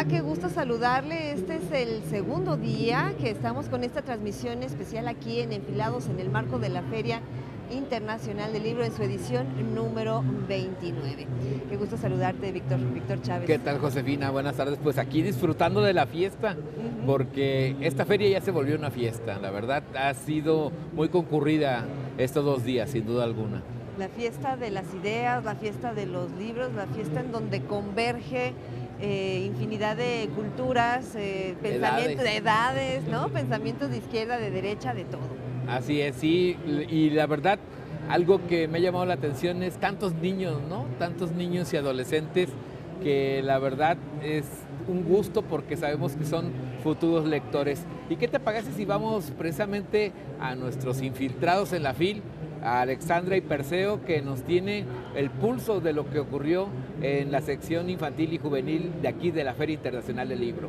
está? Qué gusto saludarle. Este es el segundo día que estamos con esta transmisión especial aquí en Enfilados en el marco de la Feria Internacional del Libro en su edición número 29. Qué gusto saludarte, Víctor Chávez. ¿Qué tal, Josefina? Buenas tardes. Pues aquí disfrutando de la fiesta, porque esta feria ya se volvió una fiesta. La verdad, ha sido muy concurrida estos 2 días, sin duda alguna. La fiesta de las ideas, la fiesta de los libros, la fiesta en donde converge infinidad de culturas, pensamientos, de edades, ¿no? Pensamientos de izquierda, de derecha, de todo. Así es, sí, y la verdad, algo que me ha llamado la atención es tantos niños, ¿no? Tantos niños y adolescentes que la verdad es un gusto porque sabemos que son futuros lectores. ¿Y qué te parece si vamos precisamente a nuestros infiltrados en la FIL, a Alexandra y Perseo, que nos tiene el pulso de lo que ocurrió en la sección infantil y juvenil de aquí de la Feria Internacional del Libro?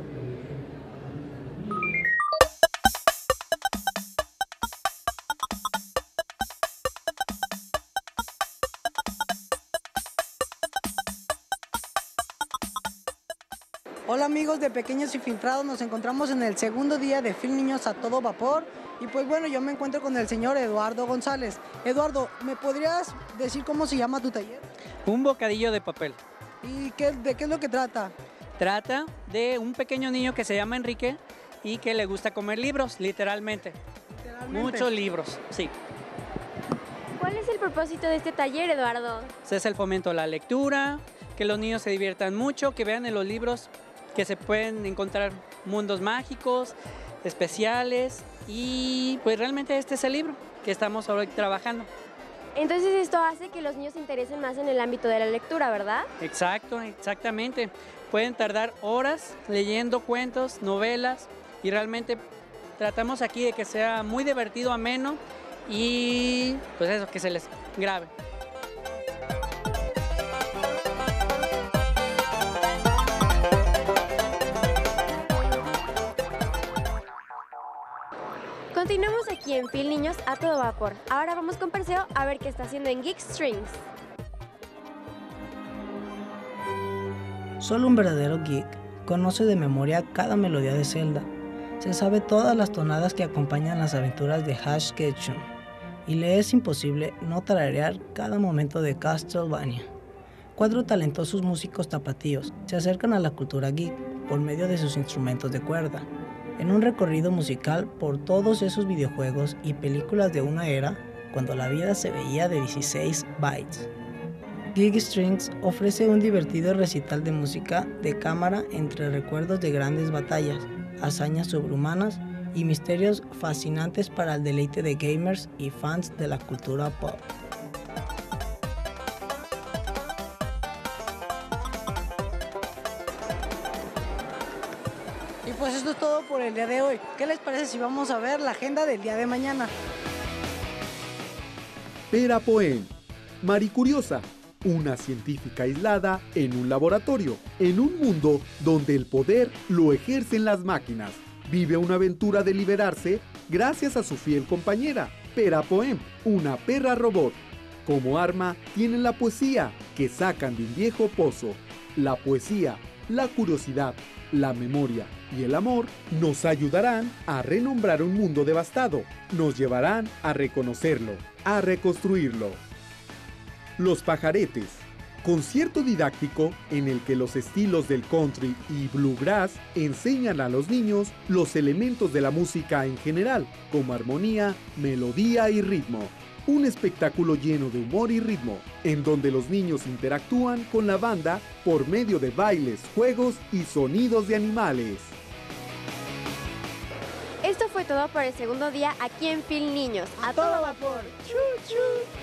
Hola amigos de Pequeños Infiltrados, nos encontramos en el segundo día de FIL Niños a todo vapor y pues bueno, yo me encuentro con el señor Eduardo González. Eduardo, ¿me podrías decir cómo se llama tu taller? Un bocadillo de papel. ¿Y de qué es lo que trata? Trata de un pequeño niño que se llama Enrique y que le gusta comer libros, literalmente. Muchos libros, sí. ¿Cuál es el propósito de este taller, Eduardo? Ese es el fomento a la lectura, que los niños se diviertan mucho, que vean en los libros que se pueden encontrar mundos mágicos, especiales, y pues realmente este es el libro que estamos ahora trabajando. Entonces esto hace que los niños se interesen más en el ámbito de la lectura, ¿verdad? Exactamente. Pueden tardar horas leyendo cuentos, novelas, y realmente tratamos aquí de que sea muy divertido, ameno, y pues eso, que se les grabe. Continuamos aquí en FIL Niños a todo vapor. Ahora vamos con Perseo a ver qué está haciendo en Geek Strings. Solo un verdadero geek conoce de memoria cada melodía de Zelda. Se sabe todas las tonadas que acompañan las aventuras de Ash Ketchum y le es imposible no tararear cada momento de Castlevania. 4 talentosos músicos tapatíos se acercan a la cultura geek por medio de sus instrumentos de cuerda, en un recorrido musical por todos esos videojuegos y películas de una era cuando la vida se veía de 16 bytes. Geek Strings ofrece un divertido recital de música de cámara entre recuerdos de grandes batallas, hazañas sobrehumanas y misterios fascinantes para el deleite de gamers y fans de la cultura pop. Y pues esto es todo por el día de hoy. ¿Qué les parece si vamos a ver la agenda del día de mañana? Pera Poem, Maricuriosa, una científica aislada en un laboratorio, en un mundo donde el poder lo ejercen las máquinas. Vive una aventura de liberarse gracias a su fiel compañera, Pera Poem, una perra robot. Como arma tienen la poesía que sacan de un viejo pozo. La poesía, la curiosidad, la memoria y el amor nos ayudarán a renombrar un mundo devastado, nos llevarán a reconocerlo, a reconstruirlo. Los Pajaretes, concierto didáctico en el que los estilos del country y bluegrass enseñan a los niños los elementos de la música en general, como armonía, melodía y ritmo. Un espectáculo lleno de humor y ritmo, en donde los niños interactúan con la banda por medio de bailes, juegos y sonidos de animales. Esto fue todo por el segundo día aquí en FIL Niños a todo vapor. ¡Chu, chu!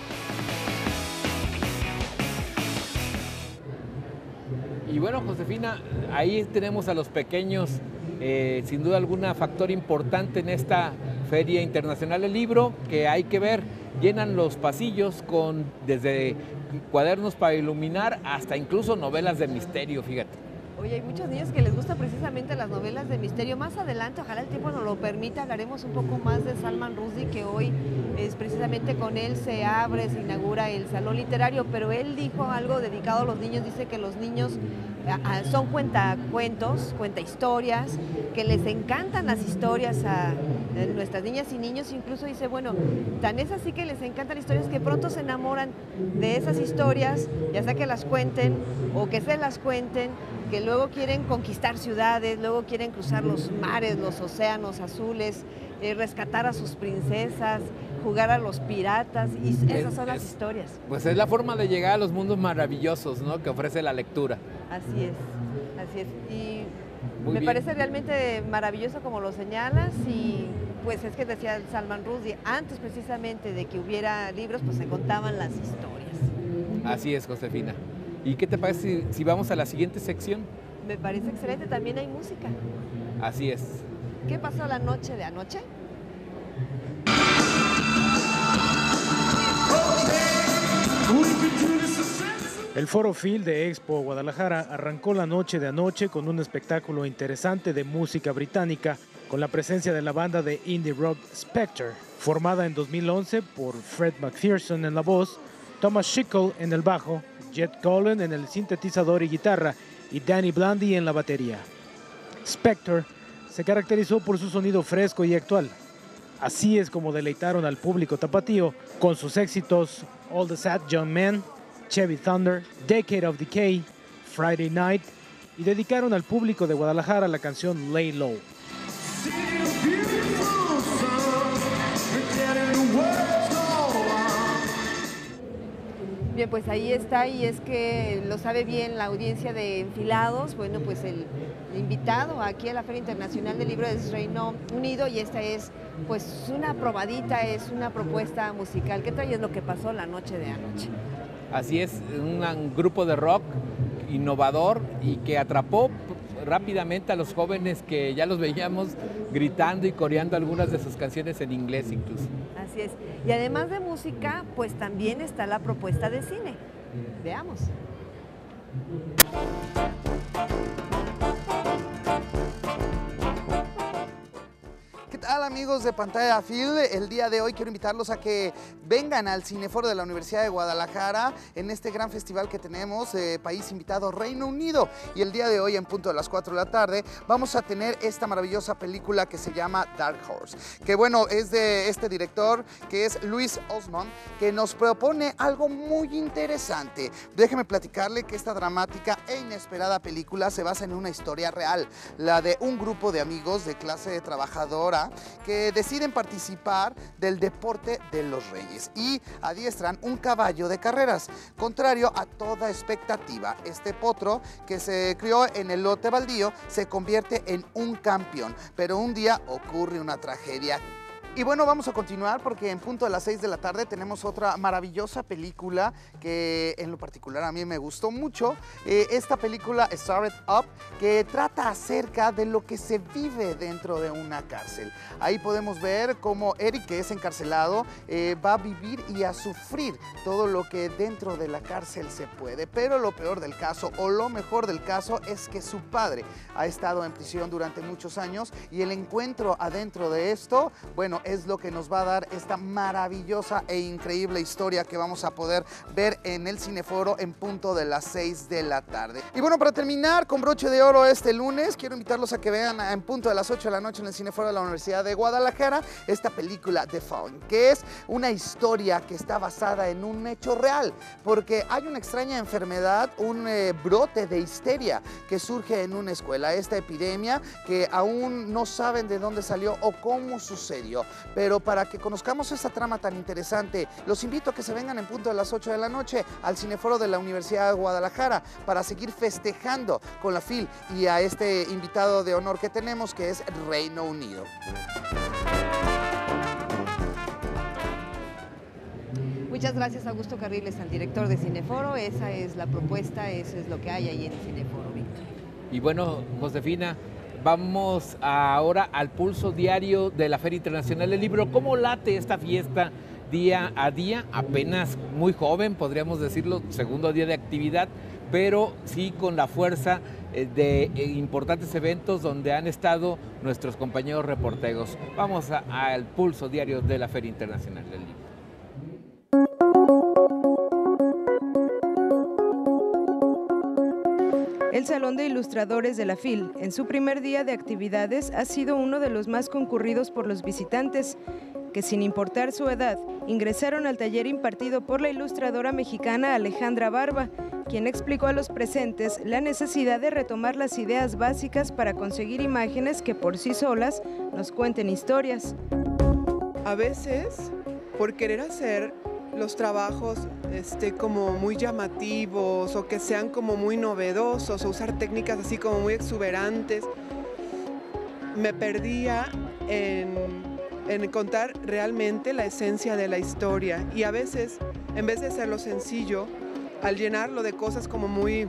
Y bueno, Josefina, ahí tenemos a los pequeños, sin duda alguna, factor importante en esta Feria Internacional del Libro, que hay que ver, llenan los pasillos desde cuadernos para iluminar hasta incluso novelas de misterio, fíjate. Oye, hay muchos niños que les gustan precisamente las novelas de misterio. Más adelante, ojalá el tiempo nos lo permita, hablaremos un poco más de Salman Rushdie, que hoy es precisamente con él se inaugura el Salón Literario, pero él dijo algo dedicado a los niños, dice que los niños son cuentacuentos, cuenta historias, que les encantan las historias a nuestras niñas y niños, incluso dice, bueno, tan es así que les encantan historias que pronto se enamoran de esas historias, ya sea que las cuenten o que se las cuenten, que luego quieren conquistar ciudades, luego quieren cruzar los mares, los océanos azules, rescatar a sus princesas, jugar a los piratas, y esas son las historias. Pues es la forma de llegar a los mundos maravillosos, ¿no?, que ofrece la lectura. Así es, así es. Y Muy me bien. parece realmente maravilloso como lo señalas, y pues es que decía Salman Rushdie, antes precisamente de que hubiera libros, pues se contaban las historias. Así es, Josefina. ¿Y qué te parece si vamos a la siguiente sección? Me parece excelente, también hay música. Así es. ¿Qué pasó la noche de anoche? El Foro Field de Expo Guadalajara arrancó la noche de anoche con un espectáculo interesante de música británica con la presencia de la banda de indie rock Spector, formada en 2011 por Fred McPherson en la voz, Thomas Schickel en el bajo, Jet Cullen en el sintetizador y guitarra y Danny Blandy en la batería. Spector se caracterizó por su sonido fresco y actual. Así es como deleitaron al público tapatío con sus éxitos All the Sad Young Men, Chevy Thunder, Decade of Decay, Friday Night, y dedicaron al público de Guadalajara la canción Lay Low. Bien, pues ahí está, y es que lo sabe bien la audiencia de Enfilados. Bueno, pues el invitado aquí a la Feria Internacional del Libro es Reino Unido, y esta es pues una probadita, es una propuesta musical. ¿Qué trae? Es lo que pasó la noche de anoche. Así es, un grupo de rock innovador y que atrapó rápidamente a los jóvenes que ya los veíamos gritando y coreando algunas de sus canciones en inglés incluso. Así es. Y además de música, pues también está la propuesta de cine. Veamos. ¿Qué tal, amigos de Pantalla Field? El día de hoy quiero invitarlos a que vengan al Cineforo de la Universidad de Guadalajara en este gran festival que tenemos, país invitado Reino Unido. Y el día de hoy, en punto de las 4 de la tarde, vamos a tener esta maravillosa película que se llama Dark Horse, que bueno, es de este director que es Louis Osmond, que nos propone algo muy interesante. Déjeme platicarle que esta dramática e inesperada película se basa en una historia real, la de un grupo de amigos de clase trabajadora que deciden participar del deporte de los reyes y adiestran un caballo de carreras. Contrario a toda expectativa, este potro que se crió en el lote baldío se convierte en un campeón, pero un día ocurre una tragedia. Y bueno, vamos a continuar porque en punto de las 6 de la tarde tenemos otra maravillosa película que en lo particular a mí me gustó mucho. Esta película Started Up, que trata acerca de lo que se vive dentro de una cárcel. Ahí podemos ver cómo Eric, que es encarcelado, va a vivir y a sufrir todo lo que dentro de la cárcel se puede. Pero lo peor del caso, o lo mejor del caso, es que su padre ha estado en prisión durante muchos años, y el encuentro adentro de esto, bueno, es lo que nos va a dar esta maravillosa e increíble historia que vamos a poder ver en el Cineforo en punto de las 6 de la tarde. Y bueno, para terminar con broche de oro este lunes, quiero invitarlos a que vean en punto de las 8 de la noche en el Cineforo de la Universidad de Guadalajara esta película The Fallen, que es una historia que está basada en un hecho real, porque hay una extraña enfermedad, un brote de histeria que surge en una escuela, esta epidemia que aún no saben de dónde salió o cómo sucedió. Pero para que conozcamos esta trama tan interesante, los invito a que se vengan en punto de las 8 de la noche al Cineforo de la Universidad de Guadalajara para seguir festejando con la FIL y a este invitado de honor que tenemos, que es Reino Unido. Muchas gracias, Augusto Carriles, al director de Cineforo. Esa es la propuesta, eso es lo que hay ahí en Cineforo, Víctor. Y bueno, Josefina, vamos ahora al pulso diario de la Feria Internacional del Libro. ¿Cómo late esta fiesta día a día? Apenas muy joven, podríamos decirlo, segundo día de actividad, pero sí con la fuerza de importantes eventos donde han estado nuestros compañeros reporteros. Vamos al pulso diario de la Feria Internacional del Libro. El Salón de Ilustradores de la FIL, en su primer día de actividades, ha sido uno de los más concurridos por los visitantes, que sin importar su edad, ingresaron al taller impartido por la ilustradora mexicana Alejandra Barba, quien explicó a los presentes la necesidad de retomar las ideas básicas para conseguir imágenes que por sí solas nos cuenten historias. A veces, por querer hacer los trabajos como muy llamativos o que sean como muy novedosos o usar técnicas así como muy exuberantes, me perdía en contar realmente la esencia de la historia, y a veces, en vez de hacerlo sencillo, al llenarlo de cosas como muy,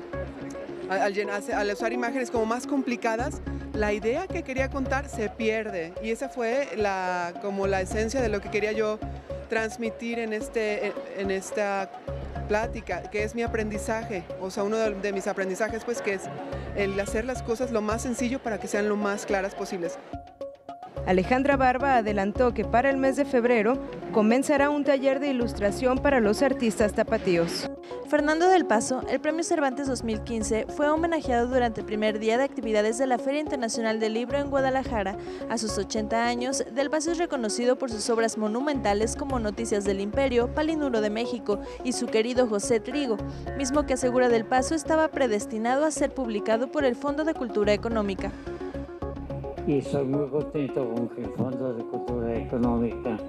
al usar imágenes como más complicadas, la idea que quería contar se pierde, y esa fue como la esencia de lo que quería yo transmitir en esta plática, que es mi aprendizaje, o sea, uno de mis aprendizajes, pues, que es el hacer las cosas lo más sencillo para que sean lo más claras posibles. Alejandra Barba adelantó que para el mes de febrero comenzará un taller de ilustración para los artistas tapatíos. Fernando del Paso, el Premio Cervantes 2015, fue homenajeado durante el primer día de actividades de la Feria Internacional del Libro en Guadalajara. A sus 80 años, Del Paso es reconocido por sus obras monumentales como Noticias del Imperio, Palinuro de México y Su querido José Trigo, mismo que asegura Del Paso estaba predestinado a ser publicado por el Fondo de Cultura Económica. Y estoy muy contento con que el Fondo de Cultura Económica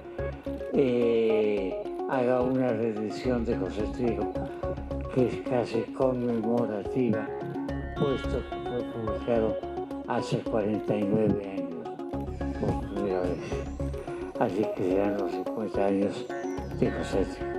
haga una reedición de José Trigo, que es casi conmemorativa, puesto que fue publicado hace 49 años por primera vez. Así que serán los 50 años de José Trigo.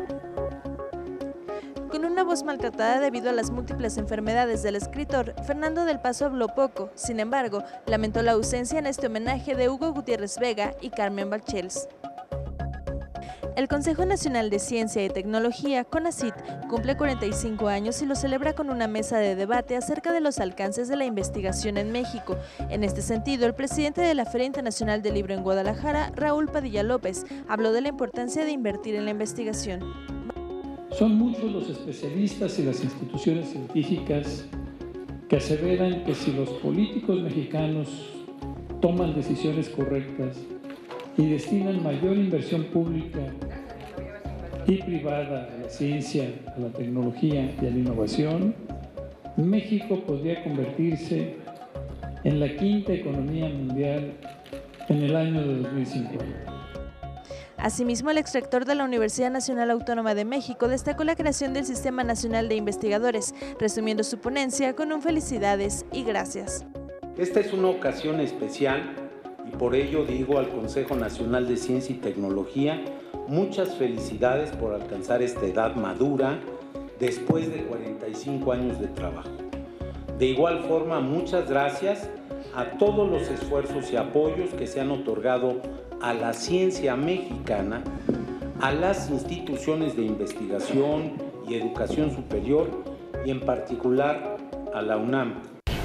Con una voz maltratada debido a las múltiples enfermedades del escritor, Fernando del Paso habló poco. Sin embargo, lamentó la ausencia en este homenaje de Hugo Gutiérrez Vega y Carmen Balcells. El Consejo Nacional de Ciencia y Tecnología, CONACYT, cumple 45 años y lo celebra con una mesa de debate acerca de los alcances de la investigación en México. En este sentido, el presidente de la Feria Internacional del Libro en Guadalajara, Raúl Padilla López, habló de la importancia de invertir en la investigación. Son muchos los especialistas y las instituciones científicas que aseveran que si los políticos mexicanos toman decisiones correctas y destinan mayor inversión pública y privada a la ciencia, a la tecnología y a la innovación, México podría convertirse en la quinta economía mundial en el año de 2050. Asimismo, el exrector de la Universidad Nacional Autónoma de México destacó la creación del Sistema Nacional de Investigadores, resumiendo su ponencia con un felicidades y gracias. Esta es una ocasión especial y por ello digo al Consejo Nacional de Ciencia y Tecnología muchas felicidades por alcanzar esta edad madura después de 45 años de trabajo. De igual forma, muchas gracias a todos los esfuerzos y apoyos que se han otorgado a la ciencia mexicana, a las instituciones de investigación y educación superior y en particular a la UNAM.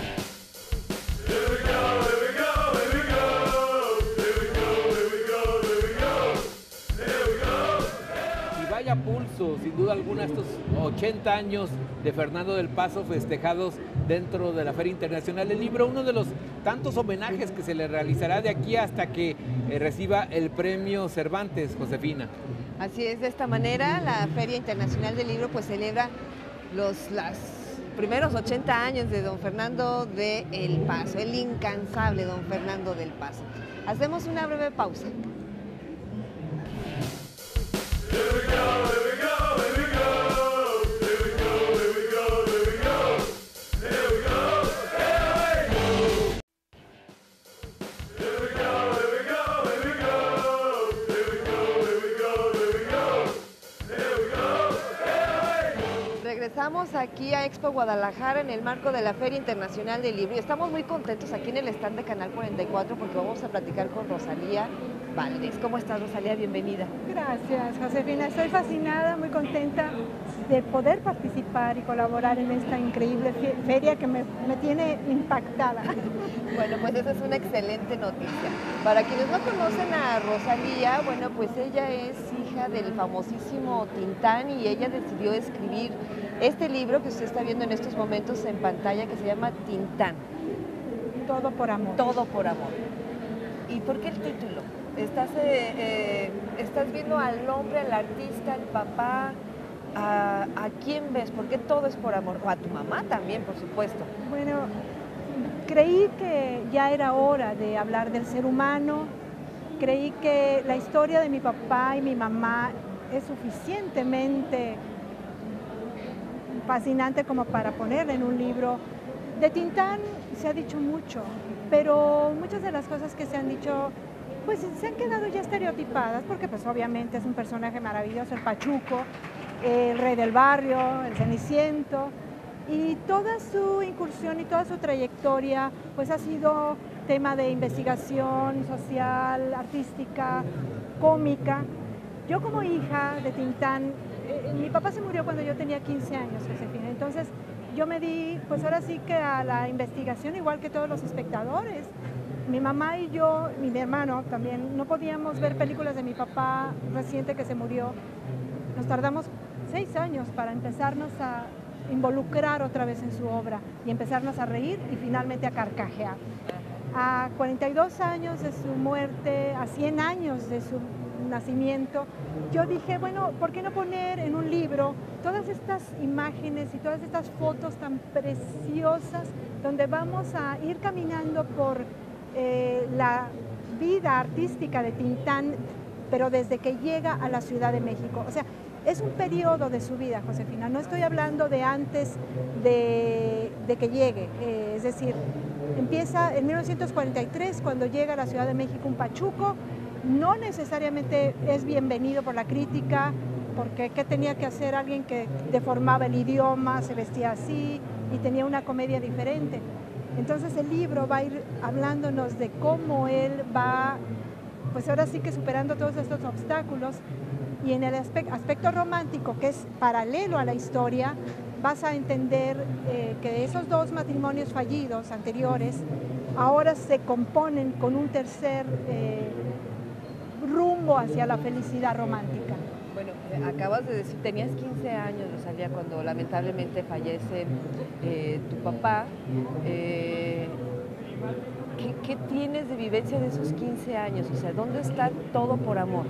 Y vaya pulso, sin duda alguna, estos 80 años de Fernando del Paso festejados dentro de la Feria Internacional del Libro, uno de los tantos homenajes que se le realizará de aquí hasta que reciba el premio Cervantes, Josefina. Así es, de esta manera la Feria Internacional del Libro pues celebra los primeros 80 años de don Fernando del Paso, el incansable don Fernando del Paso. Hacemos una breve pausa. Regresamos aquí a Expo Guadalajara en el marco de la Feria Internacional del Libro y estamos muy contentos aquí en el stand de Canal 44 porque vamos a platicar con Rosalía Valdés. ¿Cómo estás, Rosalía? Bienvenida. Gracias, Josefina. Estoy fascinada, muy contenta de poder participar y colaborar en esta increíble feria que me tiene impactada. Bueno, pues esa es una excelente noticia. Para quienes no conocen a Rosalía, bueno, pues ella es hija del famosísimo Tintán y ella decidió escribir este libro que usted está viendo en estos momentos en pantalla que se llama Tintán. Todo por amor. Todo por amor. ¿Y por qué el título? Estás viendo al hombre, al artista, al papá. ¿A quién ves? ¿Por qué todo es por amor? O a tu mamá también, por supuesto. Bueno, creí que ya era hora de hablar del ser humano. Creí que la historia de mi papá y mi mamá es suficientemente fascinante como para ponerla en un libro. De Tintán se ha dicho mucho, pero muchas de las cosas que se han dicho pues se han quedado ya estereotipadas, porque pues obviamente es un personaje maravilloso, el Pachuco, el rey del barrio, el Ceniciento, y toda su incursión y toda su trayectoria pues ha sido tema de investigación social, artística, cómica. Yo como hija de Tintán, mi papá se murió cuando yo tenía 15 años, Josefina, entonces yo me di pues ahora sí que a la investigación igual que todos los espectadores. Mi mamá y yo, y mi hermano también, no podíamos ver películas de mi papá reciente que se murió. Nos tardamos 6 años para empezarnos a involucrar otra vez en su obra y empezarnos a reír y finalmente a carcajear. A 42 años de su muerte, a 100 años de su nacimiento, yo dije, bueno, ¿por qué no poner en un libro todas estas imágenes y todas estas fotos tan preciosas donde vamos a ir caminando por la vida artística de Tintán, pero desde que llega a la Ciudad de México? O sea, es un periodo de su vida, Josefina, no estoy hablando de antes de que llegue, es decir, empieza en 1943 cuando llega a la Ciudad de México un Pachuco, no necesariamente es bienvenido por la crítica, porque ¿qué tenía que hacer alguien que deformaba el idioma, se vestía así y tenía una comedia diferente? Entonces el libro va a ir hablándonos de cómo él va, pues ahora sí que superando todos estos obstáculos, y en el aspecto romántico, que es paralelo a la historia, vas a entender que esos dos matrimonios fallidos anteriores ahora se componen con un tercer rumbo hacia la felicidad romántica. Bueno, acabas de decir, tenías 15 años, Rosalía, cuando lamentablemente fallece tu papá. ¿Qué tienes de vivencia de esos 15 años? O sea, ¿dónde está todo por amor?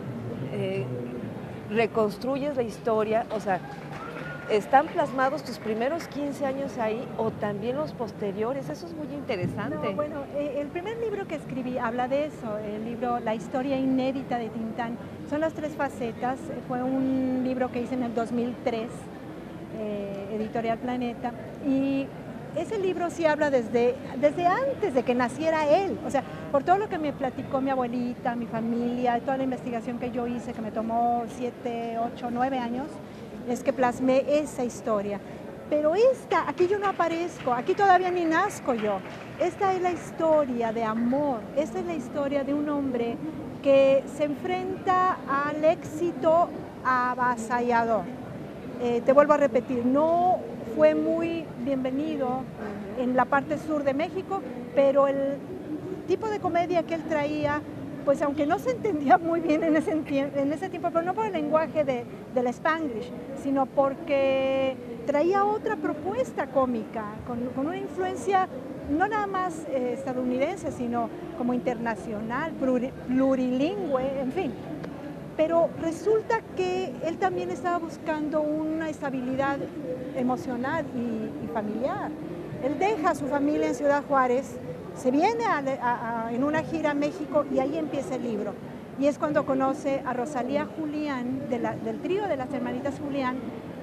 ¿Reconstruyes la historia? O sea, ¿están plasmados tus primeros 15 años ahí o también los posteriores? Eso es muy interesante. No, bueno, el primer libro que escribí habla de eso, el libro La historia inédita de Tintán. Son las 3 facetas, fue un libro que hice en el 2003, Editorial Planeta, y ese libro sí habla desde antes de que naciera él, o sea, por todo lo que me platicó mi abuelita, mi familia, toda la investigación que yo hice, que me tomó 7, 8, 9 años, es que plasmé esa historia. Pero aquí yo no aparezco, aquí todavía ni nazco yo. Esta es la historia de amor, esta es la historia de un hombre que se enfrenta al éxito avasallador. Te vuelvo a repetir, no fue muy bienvenido en la parte sur de México, pero el tipo de comedia que él traía, pues aunque no se entendía muy bien en ese tiempo, pero no por el lenguaje del Spanglish, sino porque traía otra propuesta cómica, con una influencia no nada más estadounidense, sino como internacional, plurilingüe, en fin. Pero resulta que él también estaba buscando una estabilidad emocional y familiar. Él deja a su familia en Ciudad Juárez, se viene en una gira a México y ahí empieza el libro. Y es cuando conoce a Rosalía Julián, del trío de las hermanitas Julián,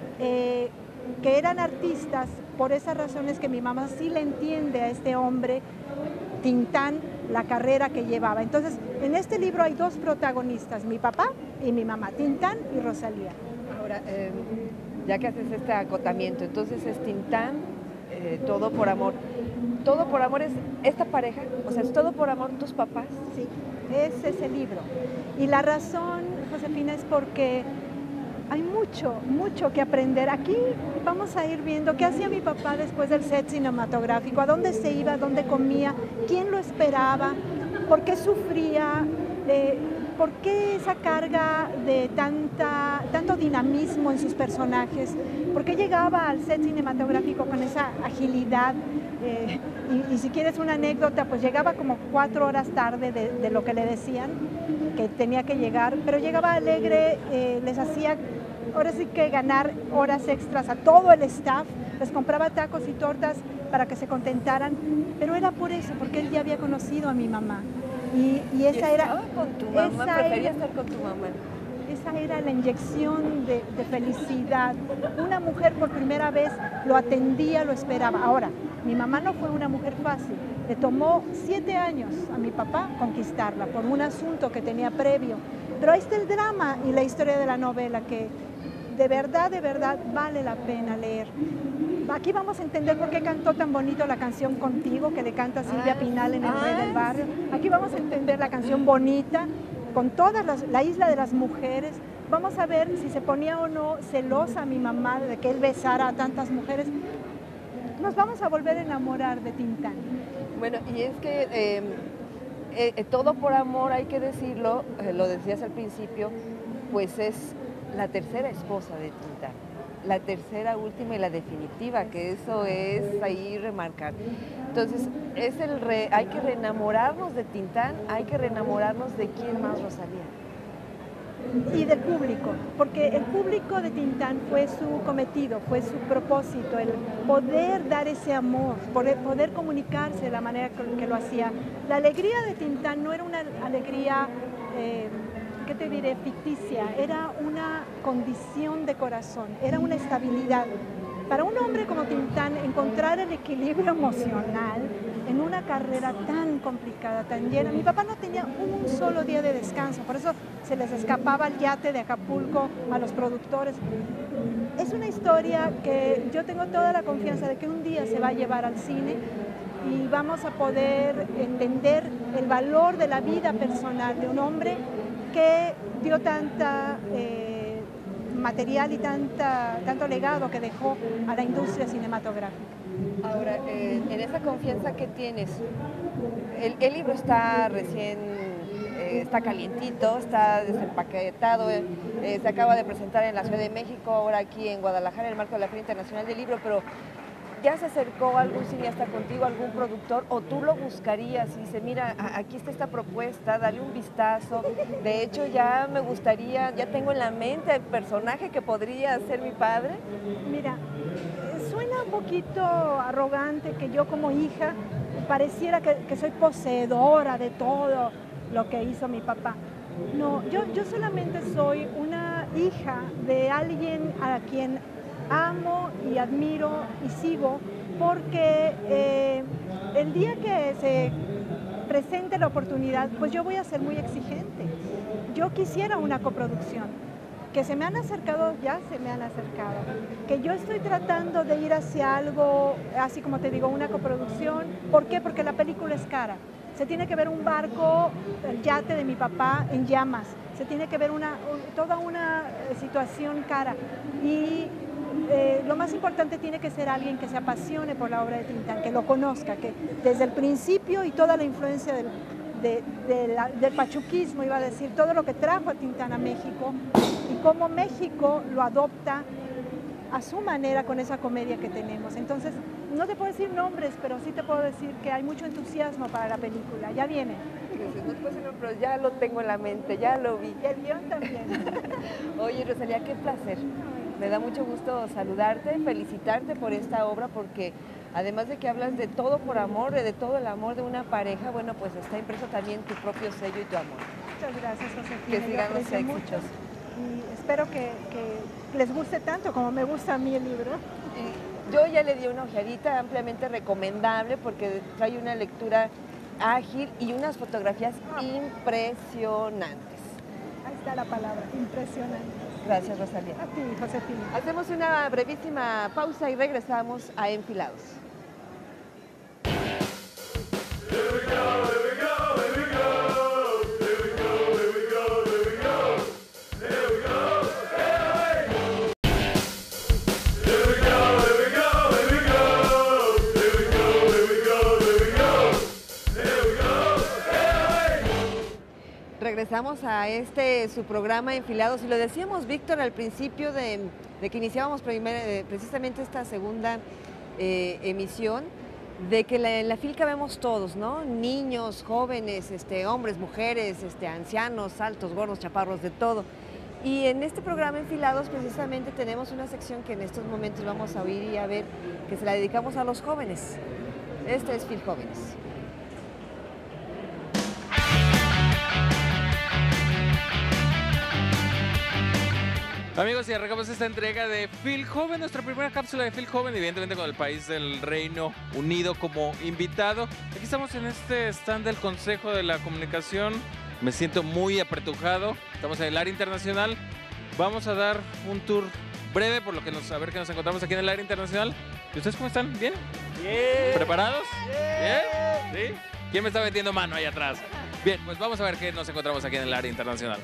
que eran artistas, por esas razones que mi mamá sí le entiende a este hombre, Tintán, la carrera que llevaba. Entonces, en este libro hay 2 protagonistas, mi papá y mi mamá, Tintán y Rosalía. Ahora, ya que haces este acotamiento, entonces es Tintán, todo por amor. ¿Todo por amor es esta pareja? O sea, ¿es todo por amor tus papás? Sí, ese es el libro. Y la razón, Josefina, es porque hay mucho que aprender. Aquí vamos a ir viendo qué hacía mi papá después del set cinematográfico, a dónde se iba, a dónde comía, quién lo esperaba, por qué sufría, por qué esa carga de tanto dinamismo en sus personajes, por qué llegaba al set cinematográfico con esa agilidad. Y si quieres una anécdota, pues llegaba como 4 horas tarde de lo que le decían que tenía que llegar, pero llegaba alegre, les hacía ahora sí que ganar horas extras a todo el staff, les compraba tacos y tortas para que se contentaran, pero era por eso, porque él ya había conocido a mi mamá. Y esa era con tu mamá, prefería estar con tu mamá. Esa era la inyección de felicidad. Una mujer por primera vez lo atendía, lo esperaba. Ahora, mi mamá no fue una mujer fácil. Le tomó 7 años a mi papá conquistarla por un asunto que tenía previo. Pero ahí está el drama y la historia de la novela que de verdad vale la pena leer. Aquí vamos a entender por qué cantó tan bonito la canción Contigo, que le canta Silvia Pinal en El Rey del Barrio. Aquí vamos a entender la canción Bonita, con toda la isla de las mujeres. Vamos a ver si se ponía o no celosa mi mamá de que él besara a tantas mujeres. Nos vamos a volver a enamorar de Tintán. Bueno, y es que Todo por Amor, hay que decirlo, lo decías al principio, pues es la tercera esposa de Tintán. La tercera, última y la definitiva, que eso es ahí remarcar. Entonces, hay que reenamorarnos de Tintán, hay que reenamorarnos de quién más, Rosalía. Y del público, porque el público de Tintán fue su cometido, fue su propósito, el poder dar ese amor, poder comunicarse de la manera que lo hacía. La alegría de Tintán no era una alegría, ¿qué te diré?, ficticia, era una condición de corazón, era una estabilidad. Para un hombre como Tintán, encontrar el equilibrio emocional en una carrera tan complicada, tan llena. Mi papá no tenía un solo día de descanso, por eso se les escapaba el yate de Acapulco a los productores. Es una historia que yo tengo toda la confianza de que un día se va a llevar al cine y vamos a poder entender el valor de la vida personal de un hombre que dio tanta material y tanto legado que dejó a la industria cinematográfica. Ahora, en esa confianza que tienes, el libro está recién, está calientito, está desempaquetado, se acaba de presentar en la Ciudad de México, ahora aquí en Guadalajara, en el marco de la Feria Internacional del Libro, pero ¿ya se acercó algún cineasta contigo, algún productor, o tú lo buscarías y dice, mira, aquí está esta propuesta, dale un vistazo? De hecho, ya me gustaría, ya tengo en la mente el personaje que podría ser mi padre. Mira, suena un poquito arrogante que yo como hija pareciera que soy poseedora de todo lo que hizo mi papá. No, yo solamente soy una hija de alguien a quien amo y admiro y sigo, porque el día que se presente la oportunidad, pues yo voy a ser muy exigente. Yo quisiera una coproducción, que se me han acercado, ya se me han acercado, que yo estoy tratando de ir hacia algo, así como te digo, una coproducción. ¿Por qué? Porque la película es cara. Se tiene que ver un barco, el yate de mi papá en llamas, se tiene que ver toda una situación cara. Y lo más importante tiene que ser alguien que se apasione por la obra de Tintán, que lo conozca, que desde el principio y toda la influencia del pachuquismo, iba a decir, todo lo que trajo a Tintán a México y cómo México lo adopta a su manera con esa comedia que tenemos. Entonces, no te puedo decir nombres, pero sí te puedo decir que hay mucho entusiasmo para la película, ya viene. No te puedo decir, pero ya lo tengo en la mente, ya lo vi. Y el guión también. Oye, Rosalía, qué placer. Me da mucho gusto saludarte, felicitarte por esta obra, porque además de que hablas de todo por amor, de todo el amor de una pareja, bueno, pues está impreso también tu propio sello y tu amor. Muchas gracias, Josefina. Que sigan los éxitos. Y espero que les guste tanto como me gusta a mí el libro. Yo ya le di una ojeadita ampliamente recomendable porque trae una lectura ágil y unas fotografías impresionantes. Ahí está la palabra, impresionante. Gracias, Rosalía. A ti, Josefina. Hacemos una brevísima pausa y regresamos a Enfilados. regresamos a su programa Enfilados, y lo decíamos, Víctor, al principio de que iniciábamos precisamente esta segunda emisión, de que en la FIL cabemos todos, ¿no? Niños, jóvenes, hombres, mujeres, ancianos, altos, gordos, chaparros, de todo. Y en este programa Enfilados precisamente tenemos una sección que en estos momentos vamos a oír y a ver, que se la dedicamos a los jóvenes. Este es FIL Jóvenes. Amigos, y arrancamos esta entrega de FIL Joven, nuestra primera cápsula de FIL Joven, evidentemente con el país del Reino Unido como invitado. Aquí estamos en este stand del Consejo de la Comunicación. Me siento muy apretujado. Estamos en el área internacional. Vamos a dar un tour breve por lo que a ver qué nos encontramos aquí en el área internacional. ¿Y ustedes cómo están? ¿Bien? Bien. ¿Preparados? Bien. ¿Sí? ¿Quién me está metiendo mano ahí atrás? Bien, pues vamos a ver qué nos encontramos aquí en el área internacional.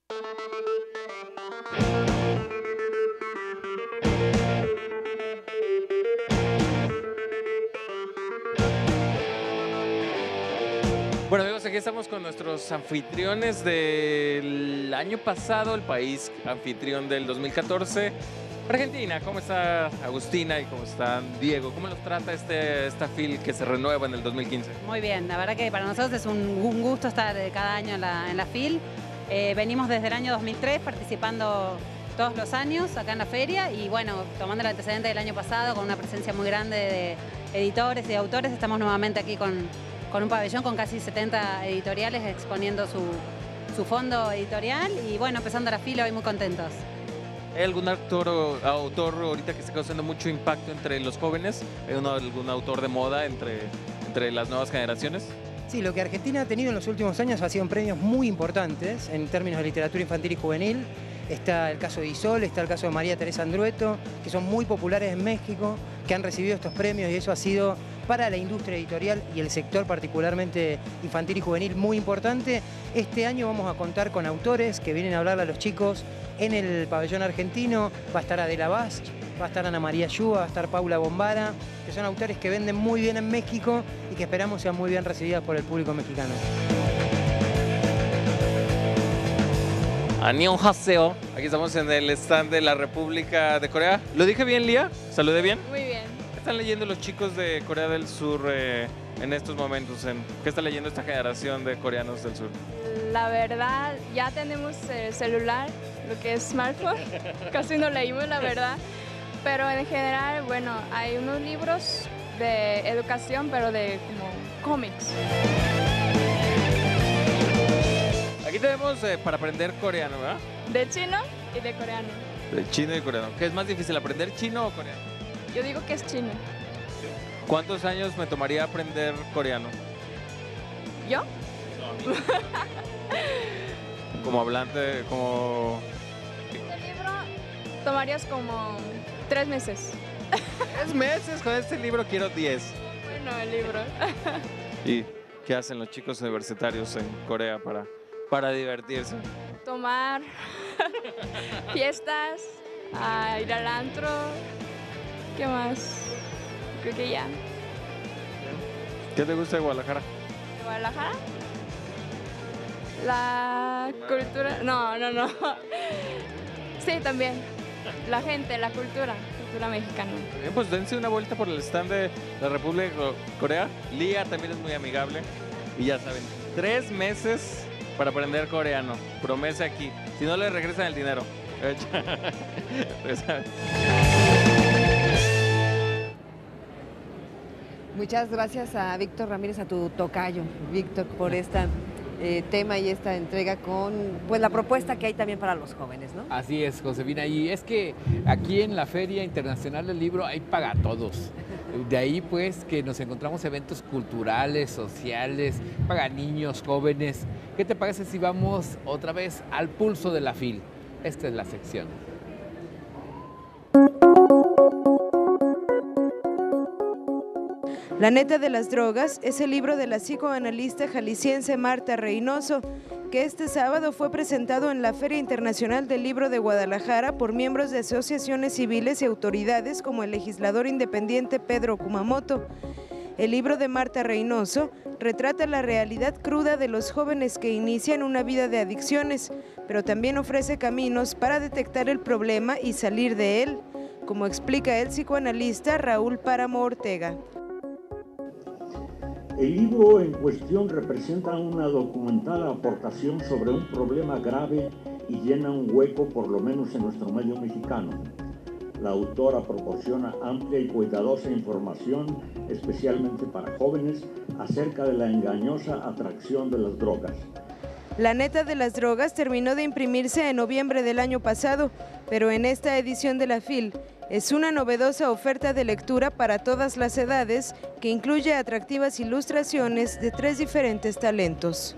Bueno, amigos, aquí estamos con nuestros anfitriones del año pasado, el país anfitrión del 2014, Argentina. ¿Cómo está Agustina y cómo está Diego? ¿Cómo los trata esta FIL que se renueva en el 2015? Muy bien, la verdad que para nosotros es un gusto estar cada año en la FIL. Venimos desde el año 2003 participando todos los años acá en la feria y bueno, tomando el antecedente del año pasado con una presencia muy grande de editores y de autores, estamos nuevamente aquí con un pabellón con casi 70 editoriales exponiendo su fondo editorial y bueno, empezando la FIL hoy muy contentos. ¿Hay algún autor ahorita que esté causando mucho impacto entre los jóvenes? ¿Hay algún autor de moda entre las nuevas generaciones? Sí, lo que Argentina ha tenido en los últimos años ha sido premios muy importantes en términos de literatura infantil y juvenil. Está el caso de Isol, está el caso de María Teresa Andrueto, que son muy populares en México, que han recibido estos premios y eso ha sido para la industria editorial y el sector particularmente infantil y juvenil muy importante. Este año vamos a contar con autores que vienen a hablarle a los chicos en el pabellón argentino. Va a estar Adela Bach, va a estar Ana María Yúa, va a estar Paula Bombara, que son autores que venden muy bien en México y que esperamos sean muy bien recibidas por el público mexicano. Annyeonghaseyo. Aquí estamos en el stand de la República de Corea. ¿Lo dije bien, Lía? ¿Saludé bien? Muy bien. ¿Qué están leyendo los chicos de Corea del Sur en estos momentos? ¿Qué está leyendo esta generación de coreanos del sur? La verdad, ya tenemos celular, lo que es smartphone. Casi no leímos, la verdad. Pero en general, bueno, hay unos libros de educación, pero de como cómics. Aquí tenemos para aprender coreano, ¿verdad? De chino y de coreano. De chino y coreano. ¿Qué es más difícil, aprender chino o coreano? Yo digo que es chino. ¿Cuántos años me tomaría aprender coreano? ¿Yo? No, a mí. Como hablante, como... Este libro tomarías como 3 meses. 3 meses, con este libro quiero 10. Bueno, el libro. ¿Y qué hacen los chicos universitarios en Corea para divertirse? Tomar, fiestas, ir al antro, ¿qué más? Creo que ya. ¿Qué te gusta de Guadalajara? ¿De Guadalajara? La cultura, no. Sí, también. La gente, la cultura mexicana. Bien, pues dense una vuelta por el stand de la República de Corea. Lía también es muy amigable. Y ya saben, 3 meses para aprender coreano. Promesa aquí. Si no, le regresan el dinero. Muchas gracias a Víctor Ramírez, a tu tocayo, Víctor, por este tema y esta entrega con pues la propuesta que hay también para los jóvenes, ¿no? Así es, Josefina, y es que aquí en la Feria Internacional del Libro hay para todos. De ahí pues que nos encontramos eventos culturales, sociales, para niños, jóvenes. ¿Qué te parece si vamos otra vez al pulso de la FIL? Esta es la sección. La neta de las drogas es el libro de la psicoanalista jalisciense Marta Reynoso, que este sábado fue presentado en la Feria Internacional del Libro de Guadalajara por miembros de asociaciones civiles y autoridades como el legislador independiente Pedro Kumamoto. El libro de Marta Reynoso retrata la realidad cruda de los jóvenes que inician una vida de adicciones, pero también ofrece caminos para detectar el problema y salir de él, como explica el psicoanalista Raúl Páramo Ortega. El libro en cuestión representa una documentada aportación sobre un problema grave y llena un hueco, por lo menos en nuestro medio mexicano. La autora proporciona amplia y cuidadosa información, especialmente para jóvenes, acerca de la engañosa atracción de las drogas. La neta de las drogas terminó de imprimirse en noviembre del año pasado, pero en esta edición de la FIL es una novedosa oferta de lectura para todas las edades que incluye atractivas ilustraciones de 3 diferentes talentos.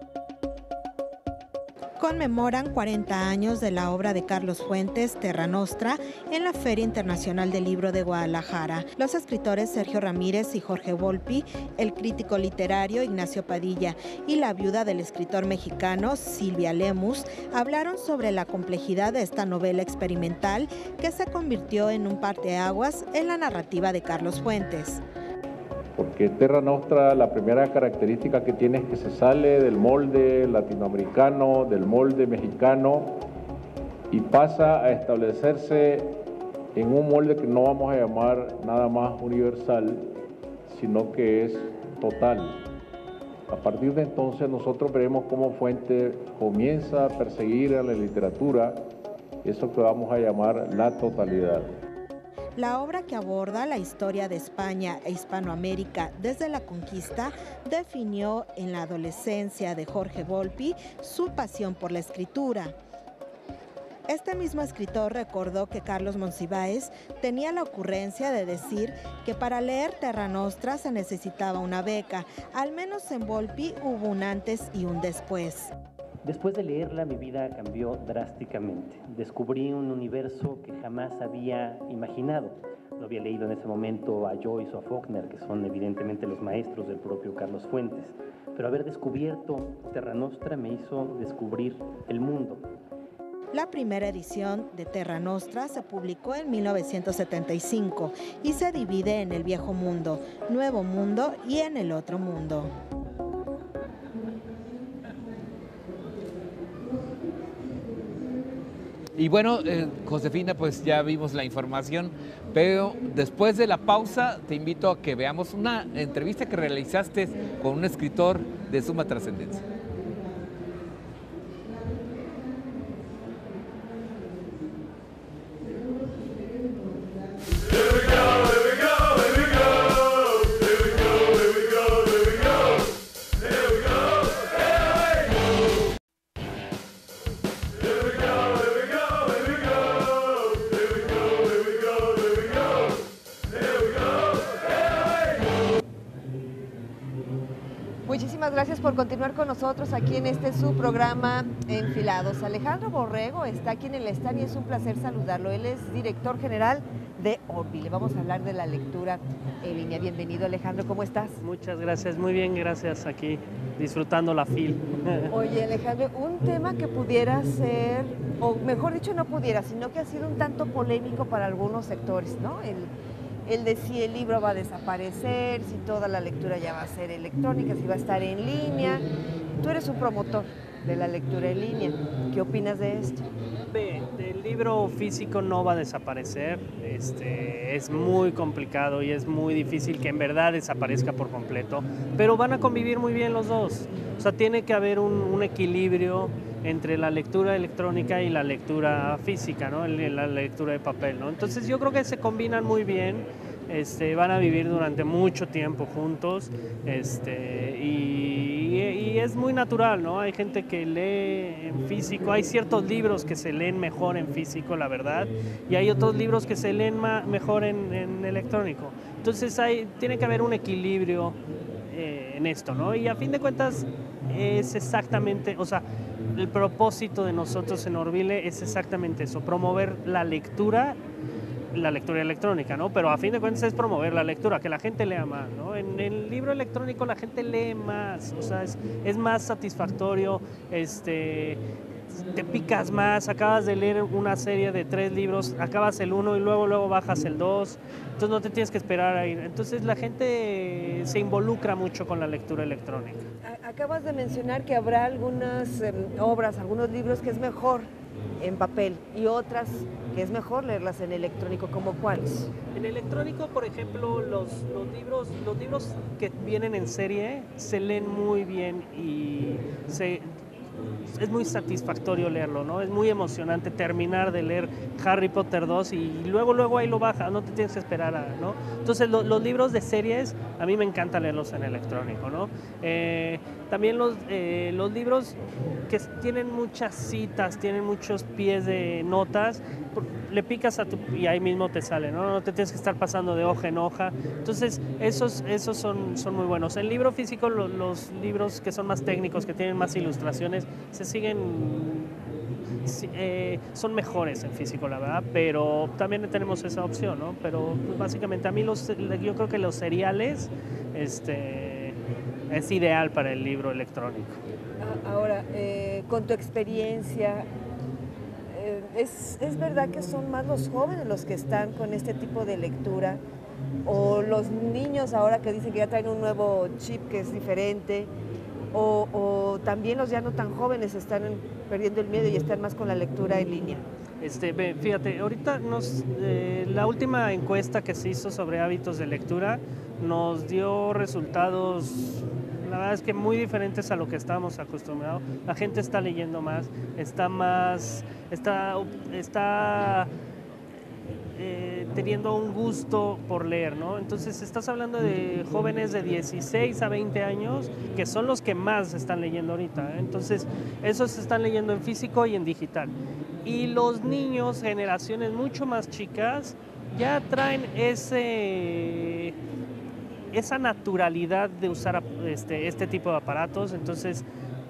Conmemoran 40 años de la obra de Carlos Fuentes, Terra Nostra, en la Feria Internacional del Libro de Guadalajara. Los escritores Sergio Ramírez y Jorge Volpi, el crítico literario Ignacio Padilla y la viuda del escritor mexicano Silvia Lemus hablaron sobre la complejidad de esta novela experimental que se convirtió en un parteaguas en la narrativa de Carlos Fuentes. Porque Terra Nostra, la primera característica que tiene es que se sale del molde latinoamericano, del molde mexicano y pasa a establecerse en un molde que no vamos a llamar nada más universal, sino que es total. A partir de entonces nosotros veremos cómo Fuentes comienza a perseguir a la literatura, eso que vamos a llamar la totalidad. La obra, que aborda la historia de España e Hispanoamérica desde la conquista, definió en la adolescencia de Jorge Volpi su pasión por la escritura. Este mismo escritor recordó que Carlos Monsiváis tenía la ocurrencia de decir que para leer Terra Nostra se necesitaba una beca. Al menos en Volpi hubo un antes y un después. Después de leerla, mi vida cambió drásticamente. Descubrí un universo que jamás había imaginado. No había leído en ese momento a Joyce o a Faulkner, que son evidentemente los maestros del propio Carlos Fuentes. Pero haber descubierto Terra Nostra me hizo descubrir el mundo. La primera edición de Terra Nostra se publicó en 1975 y se divide en el Viejo Mundo, Nuevo Mundo y en el Otro Mundo. Y bueno, Josefina, pues ya vimos la información, pero después de la pausa te invito a que veamos una entrevista que realizaste con un escritor de suma trascendencia. Muchísimas gracias por continuar con nosotros aquí en este su programa Enfilados. Alejandro Borrego está aquí en el stand y es un placer saludarlo. Él es director general de Orbi. Le vamos a hablar de la lectura en línea. Bienvenido, Alejandro, ¿cómo estás? Muchas gracias, muy bien, gracias, aquí disfrutando la FIL. Oye, Alejandro, un tema que pudiera ser, o mejor dicho no pudiera, sino que ha sido un tanto polémico para algunos sectores, ¿no? El de si el libro va a desaparecer, si toda la lectura ya va a ser electrónica, si va a estar en línea. Tú eres un promotor de la lectura en línea. ¿Qué opinas de esto? El libro físico no va a desaparecer. Es muy complicado y es muy difícil que en verdad desaparezca por completo, pero van a convivir muy bien los dos. O sea, tiene que haber un equilibrio entre la lectura electrónica y la lectura física, ¿no? La lectura de papel, ¿no? Entonces yo creo que se combinan muy bien, van a vivir durante mucho tiempo juntos, y es muy natural, ¿no? Hay gente que lee en físico, hay ciertos libros que se leen mejor en físico, la verdad, y hay otros libros que se leen mejor en electrónico. Entonces tiene que haber un equilibrio en esto, ¿no? Y a fin de cuentas es exactamente, o sea, el propósito de nosotros en Orville es exactamente eso, promover la lectura electrónica, ¿no? Pero a fin de cuentas es promover la lectura, que la gente lea más, ¿no? En el libro electrónico la gente lee más, o sea, es más satisfactorio, te picas más, acabas de leer una serie de 3 libros, acabas el 1 y luego bajas el 2, entonces no te tienes que esperar a ir. Entonces la gente se involucra mucho con la lectura electrónica. Acabas de mencionar que habrá algunas obras, algunos libros que es mejor en papel y otras que es mejor leerlas en electrónico, ¿como cuáles? En electrónico, por ejemplo, los libros que vienen en serie se leen muy bien y es muy satisfactorio leerlo, ¿no? Es muy emocionante terminar de leer Harry Potter 2 y luego ahí lo bajas, no te tienes que esperar ¿no? Entonces los libros de series, a mí me encanta leerlos en electrónico, ¿no? También los libros que tienen muchas citas, tienen muchos pies de notas, le picas y ahí mismo te sale, ¿no? No te tienes que estar pasando de hoja en hoja. Entonces, esos son muy buenos. En libro físico, los libros que son más técnicos, que tienen más ilustraciones, son mejores en físico, la verdad, pero también tenemos esa opción, ¿no? Pero pues, básicamente a mí yo creo que los seriales es ideal para el libro electrónico. Ahora, con tu experiencia, ¿es verdad que son más los jóvenes los que están con este tipo de lectura? ¿O los niños ahora que dicen que ya traen un nuevo chip que es diferente? ¿O también los ya no tan jóvenes están perdiendo el miedo y están más con la lectura en línea? Fíjate, ahorita la última encuesta que se hizo sobre hábitos de lectura nos dio resultados, la verdad es que muy diferentes a lo que estábamos acostumbrados. La gente está leyendo más, está teniendo un gusto por leer, ¿no? Entonces estás hablando de jóvenes de 16 a 20 años que son los que más están leyendo ahorita, ¿eh? Entonces esos están leyendo en físico y en digital. Y los niños, generaciones mucho más chicas, ya traen esa naturalidad de usar este tipo de aparatos. Entonces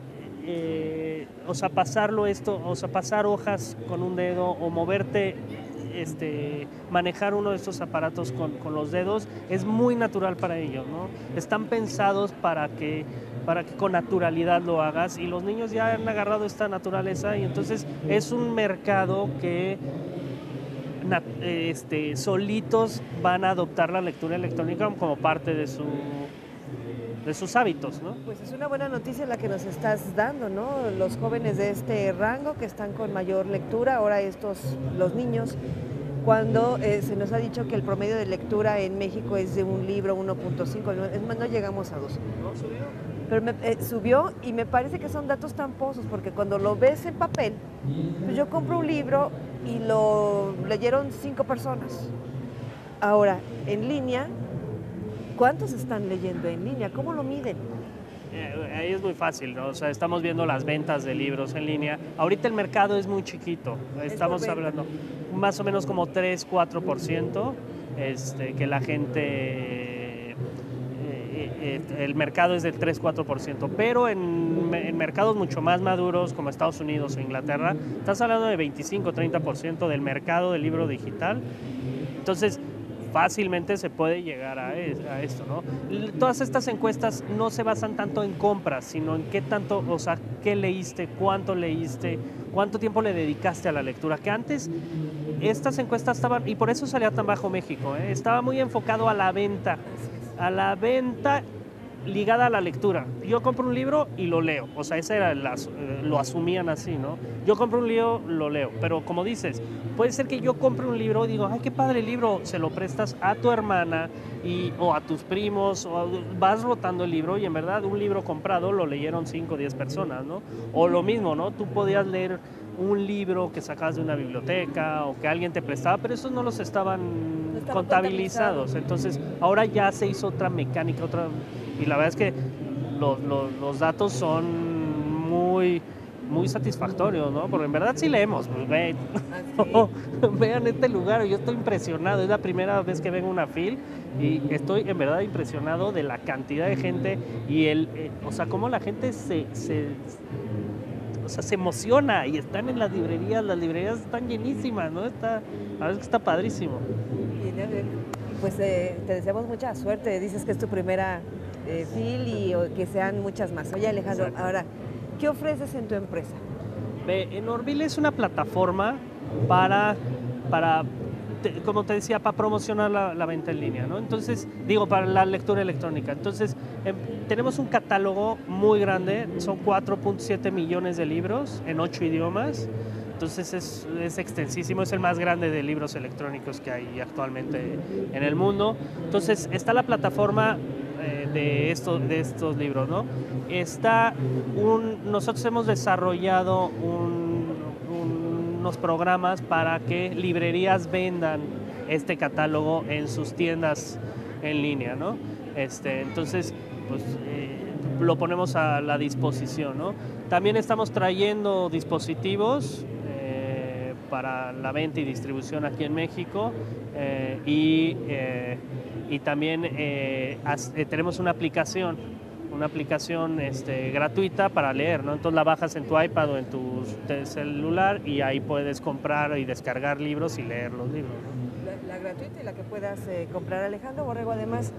pasar hojas con un dedo o moverte, manejar uno de estos aparatos con los dedos es muy natural para ellos, ¿no? Están pensados para que con naturalidad lo hagas, y los niños ya han agarrado esta naturaleza, y entonces es un mercado que solitos van a adoptar la lectura electrónica como parte de sus hábitos, ¿no? Pues es una buena noticia la que nos estás dando, ¿no? Los jóvenes de este rango que están con mayor lectura, ahora los niños, cuando se nos ha dicho que el promedio de lectura en México es de un libro 1.5, es más, no llegamos a 2. ¿No subió? Pero subió, y me parece que son datos tramposos, porque cuando lo ves en papel, pues yo compro un libro y lo leyeron 5 personas. Ahora, en línea, ¿cuántos están leyendo en línea? ¿Cómo lo miden? Ahí es muy fácil, ¿no? O sea, estamos viendo las ventas de libros en línea. Ahorita el mercado es muy chiquito. Estamos hablando más o menos como 3-4%, que la gente... el mercado es del 3-4%, pero en mercados mucho más maduros como Estados Unidos o Inglaterra, estás hablando de 25-30% del mercado del libro digital. Entonces, fácilmente se puede llegar a esto, ¿no? Todas estas encuestas no se basan tanto en compras, sino en qué tanto, o sea, qué leíste, cuánto tiempo le dedicaste a la lectura, que antes estas encuestas estaban, y por eso salía tan bajo México, estaba muy enfocado a la venta ligada a la lectura. Yo compro un libro y lo leo, o sea, lo asumían así, ¿no? Yo compro un libro, lo leo, pero como dices, puede ser que yo compre un libro y digo, ay, qué padre el libro, se lo prestas a tu hermana o a tus primos, o vas rotando el libro, y en verdad un libro comprado lo leyeron 5 o 10 personas, ¿no? O lo mismo, ¿no? Tú podías leer un libro que sacabas de una biblioteca o que alguien te prestaba, pero esos no los estaban contabilizados. Entonces, ahora ya se hizo otra mecánica, y la verdad es que los datos son muy, muy satisfactorios, ¿no? Porque en verdad sí leemos, pues vean este lugar, yo estoy impresionado, es la primera vez que vengo a una FIL y estoy en verdad impresionado de la cantidad de gente y o sea, cómo la gente se emociona y están en las librerías están llenísimas, ¿no? La verdad es que está padrísimo. Pues te deseamos mucha suerte, dices que es tu primera FIL y que sean muchas más. Oye, Alejandro, ahora, ¿qué ofreces en tu empresa? Orville es una plataforma para como te decía, para promocionar la venta en línea, ¿no? Entonces, para la lectura electrónica. Entonces, tenemos un catálogo muy grande, son 4.7 millones de libros en 8 idiomas. Entonces es extensísimo, es el más grande de libros electrónicos que hay actualmente en el mundo. Entonces está la plataforma de estos libros, ¿no? Nosotros hemos desarrollado unos programas para que librerías vendan este catálogo en sus tiendas en línea, ¿no? Entonces, pues lo ponemos a la disposición, ¿no? También estamos trayendo dispositivos para la venta y distribución aquí en México y también tenemos una aplicación gratuita para leer, ¿no? Entonces la bajas en tu iPad o en tu celular y ahí puedes comprar y descargar libros y leer los libros, ¿no? La gratuita y la que puedas comprar. Alejandro Borrego, además,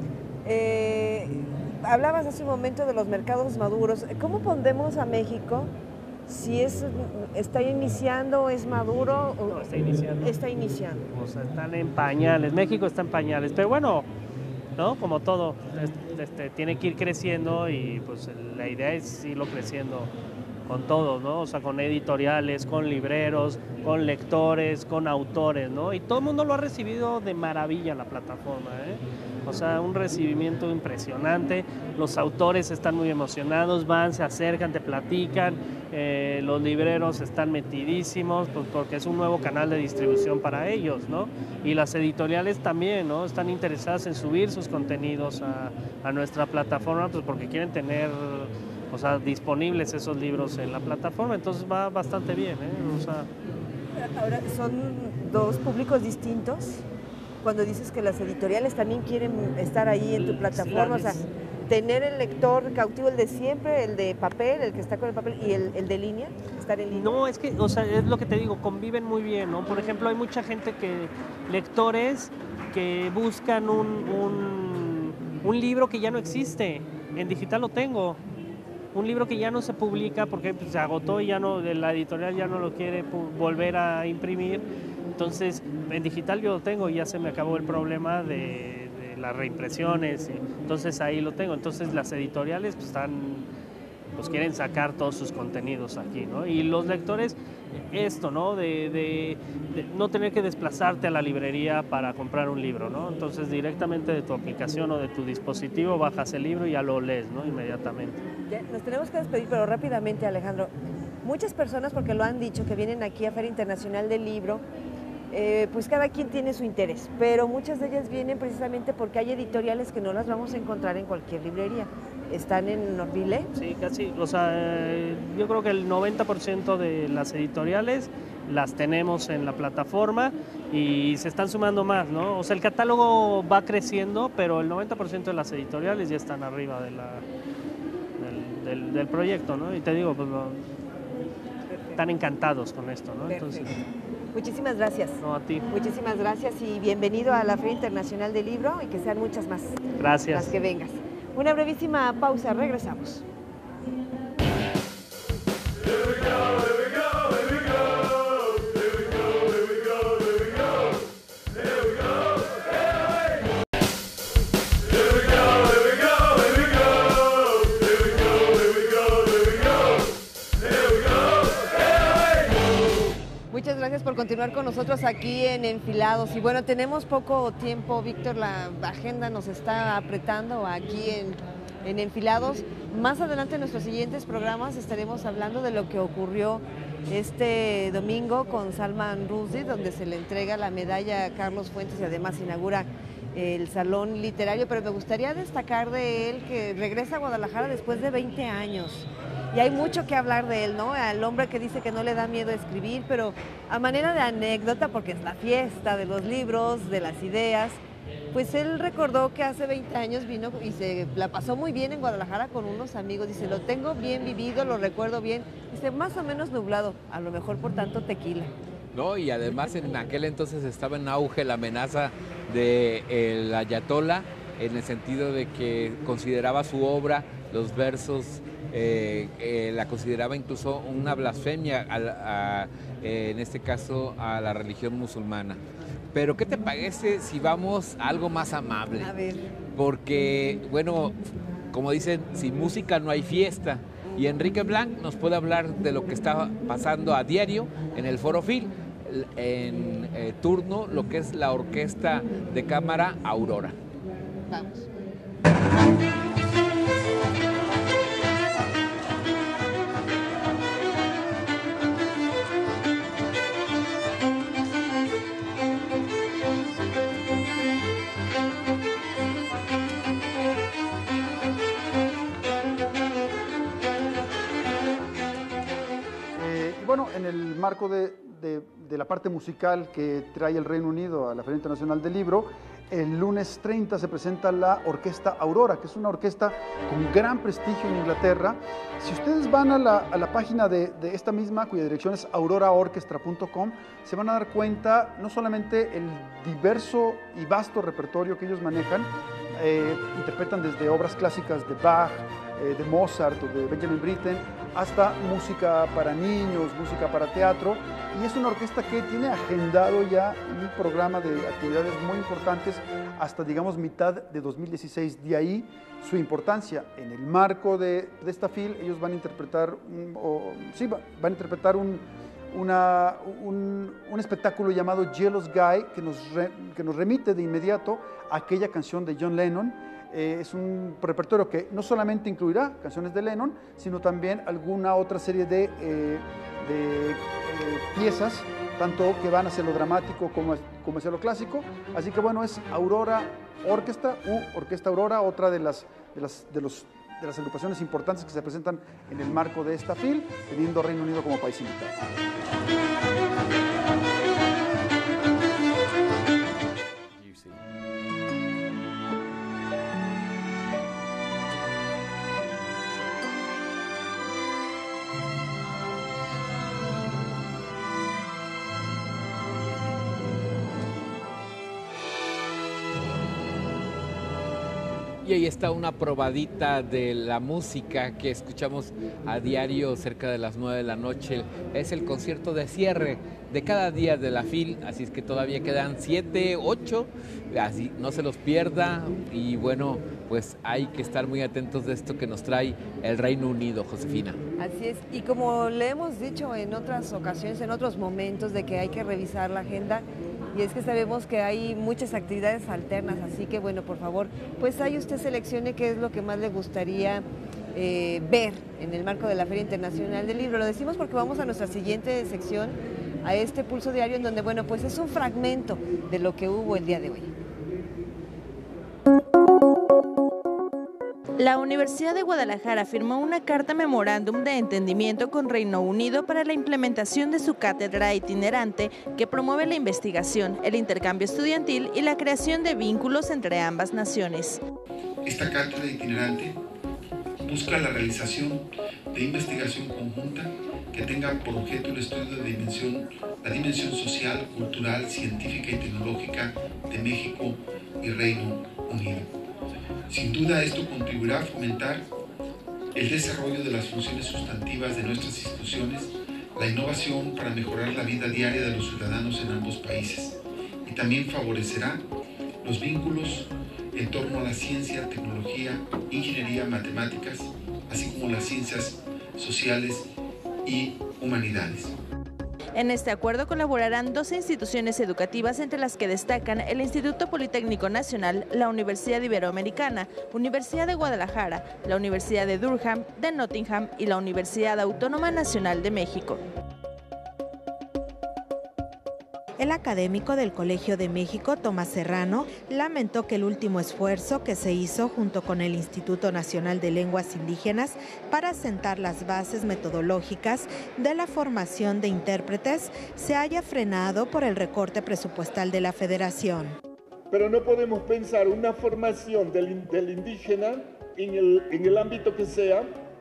hablabas hace un momento de los mercados maduros. ¿Cómo pondemos a México? Si está iniciando, es maduro. No, está iniciando. Está iniciando. O sea, están en pañales. México está en pañales. Pero bueno, ¿no? Como todo, tiene que ir creciendo y pues la idea es irlo creciendo con todos, ¿no? O sea, con editoriales, con libreros, con lectores, con autores, ¿no? Y todo el mundo lo ha recibido de maravilla la plataforma, ¿eh? O sea, un recibimiento impresionante. Los autores están muy emocionados, se acercan, te platican. Los libreros están metidísimos, pues porque es un nuevo canal de distribución para ellos, ¿no? Y las editoriales también, ¿no? Están interesadas en subir sus contenidos a nuestra plataforma, pues porque quieren tener, o sea, disponibles esos libros en la plataforma. Entonces va bastante bien, ¿eh? O sea, ahora son dos públicos distintos. Cuando dices que las editoriales también quieren estar ahí en tu plataforma, o sea, tener el lector cautivo, el de siempre, el de papel, el que está con el papel, y el de línea, estar en línea. No, es que, o sea, es lo que te digo, conviven muy bien, ¿no? Por ejemplo, hay mucha gente lectores que buscan un libro que ya no existe, en digital lo tengo. Un libro que ya no se publica porque se agotó y la editorial ya no lo quiere volver a imprimir. Entonces, en digital yo lo tengo y ya se me acabó el problema de las reimpresiones. Entonces, ahí lo tengo. Entonces, las editoriales pues quieren sacar todos sus contenidos aquí, ¿no? Y los lectores, ¿no? De no tener que desplazarte a la librería para comprar un libro, ¿no? Entonces, directamente de tu aplicación o de tu dispositivo bajas el libro y ya lo lees, ¿no? Inmediatamente. Ya, nos tenemos que despedir, pero rápidamente, Alejandro. Muchas personas, porque lo han dicho, que vienen aquí a Feria Internacional del Libro, pues cada quien tiene su interés, pero muchas de ellas vienen precisamente porque hay editoriales que no las vamos a encontrar en cualquier librería. ¿Están en Orville? Sí, casi. O sea, yo creo que el 90% de las editoriales las tenemos en la plataforma y se están sumando más, ¿no? O sea, el catálogo va creciendo, pero el 90% de las editoriales ya están arriba del proyecto, ¿no? Y te digo, pues están encantados con esto, ¿no? Entonces, muchísimas gracias. No, a ti. Muchísimas gracias y bienvenido a la Feria Internacional del Libro y que sean muchas más. Gracias. Las que vengas. Una brevísima pausa, regresamos. Muchas gracias por continuar con nosotros aquí en Enfilados. Y bueno, tenemos poco tiempo, Víctor, la agenda nos está apretando aquí en Enfilados. Más adelante en nuestros siguientes programas estaremos hablando de lo que ocurrió este domingo con Salman Rushdie, donde se le entrega la medalla a Carlos Fuentes y además inaugura el Salón Literario. Pero me gustaría destacar de él que regresa a Guadalajara después de 20 años. Y hay mucho que hablar de él, ¿no? Al hombre que dice que no le da miedo escribir, pero a manera de anécdota, porque es la fiesta de los libros, de las ideas, pues él recordó que hace 20 años vino y se la pasó muy bien en Guadalajara con unos amigos. Dice, lo tengo bien vivido, lo recuerdo bien. Dice, más o menos nublado, a lo mejor por tanto tequila. No, y además en aquel entonces estaba en auge la amenaza del ayatolá, en el sentido de que consideraba su obra, los versos la consideraba incluso una blasfemia, en este caso, a la religión musulmana. Pero ¿qué te parece si vamos a algo más amable? A ver. Porque, bueno, como dicen, sin música no hay fiesta. Y Enrique Blanc nos puede hablar de lo que está pasando a diario en el Foro Phil, en turno, lo que es la Orquesta de Cámara Aurora. Vamos. Bueno, en el marco de la parte musical que trae el Reino Unido a la Feria Internacional del Libro, el lunes 30 se presenta la Orquesta Aurora, que es una orquesta con gran prestigio en Inglaterra. Si ustedes van a la página de esta misma, cuya dirección es auroraorchestra.com, se van a dar cuenta no solamente el diverso y vasto repertorio que ellos manejan, interpretan desde obras clásicas de Bach, de Mozart o de Benjamin Britten, hasta música para niños, música para teatro, y es una orquesta que tiene agendado ya un programa de actividades muy importantes hasta, digamos, mitad de 2016. De ahí su importancia. En el marco de esta FIL, ellos van a interpretar, un espectáculo llamado Jealous Guy, que nos remite de inmediato a aquella canción de John Lennon. Es un repertorio que no solamente incluirá canciones de Lennon, sino también alguna otra serie de piezas, tanto que van hacia lo dramático como hacia lo clásico. Así que bueno, es Aurora Orquesta u Orquesta Aurora, otra de las agrupaciones importantes que se presentan en el marco de esta FIL, teniendo Reino Unido como país invitado. Y ahí está una probadita de la música que escuchamos a diario cerca de las 9 de la noche. Es el concierto de cierre de cada día de la FIL, así es que todavía quedan 7, 8, así no se los pierda. Y bueno, pues hay que estar muy atentos de esto que nos trae el Reino Unido, Josefina. Así es, y como le hemos dicho en otras ocasiones, en otros momentos, de que hay que revisar la agenda, y es que sabemos que hay muchas actividades alternas, así que bueno, por favor, pues ahí usted seleccione qué es lo que más le gustaría ver en el marco de la Feria Internacional del Libro. Lo decimos porque vamos a nuestra siguiente sección, a este Pulso Diario, en donde, bueno, pues es un fragmento de lo que hubo el día de hoy. La Universidad de Guadalajara firmó una carta memorándum de entendimiento con Reino Unido para la implementación de su cátedra itinerante que promueve la investigación, el intercambio estudiantil y la creación de vínculos entre ambas naciones. Esta cátedra itinerante busca la realización de investigación conjunta que tenga por objeto el estudio de la dimensión social, cultural, científica y tecnológica de México y Reino Unido. Sin duda esto contribuirá a fomentar el desarrollo de las funciones sustantivas de nuestras instituciones, la innovación para mejorar la vida diaria de los ciudadanos en ambos países, y también favorecerá los vínculos en torno a la ciencia, tecnología, ingeniería, matemáticas, así como las ciencias sociales y humanidades. En este acuerdo colaborarán 12 instituciones educativas, entre las que destacan el Instituto Politécnico Nacional, la Universidad Iberoamericana, Universidad de Guadalajara, la Universidad de Durham, de Nottingham y la Universidad Autónoma Nacional de México. El académico del Colegio de México, Tomás Serrano, lamentó que el último esfuerzo que se hizo junto con el Instituto Nacional de Lenguas Indígenas para sentar las bases metodológicas de la formación de intérpretes se haya frenado por el recorte presupuestal de la Federación. Pero no podemos pensar una formación del indígena en el ámbito que sea,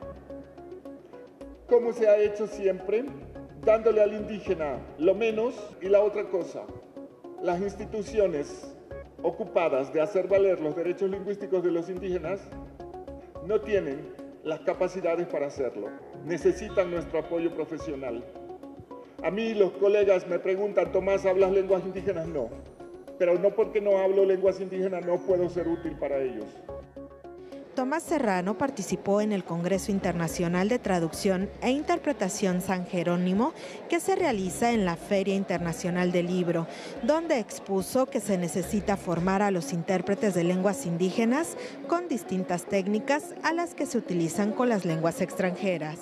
como se ha hecho siempre, dándole al indígena lo menos, y la otra cosa, las instituciones ocupadas de hacer valer los derechos lingüísticos de los indígenas no tienen las capacidades para hacerlo. Necesitan nuestro apoyo profesional. A mí los colegas me preguntan, Tomás, ¿hablas lenguas indígenas? No. Pero no porque no hablo lenguas indígenas no puedo ser útil para ellos. Tomás Serrano participó en el Congreso Internacional de Traducción e Interpretación San Jerónimo, que se realiza en la Feria Internacional del Libro, donde expuso que se necesita formar a los intérpretes de lenguas indígenas con distintas técnicas a las que se utilizan con las lenguas extranjeras.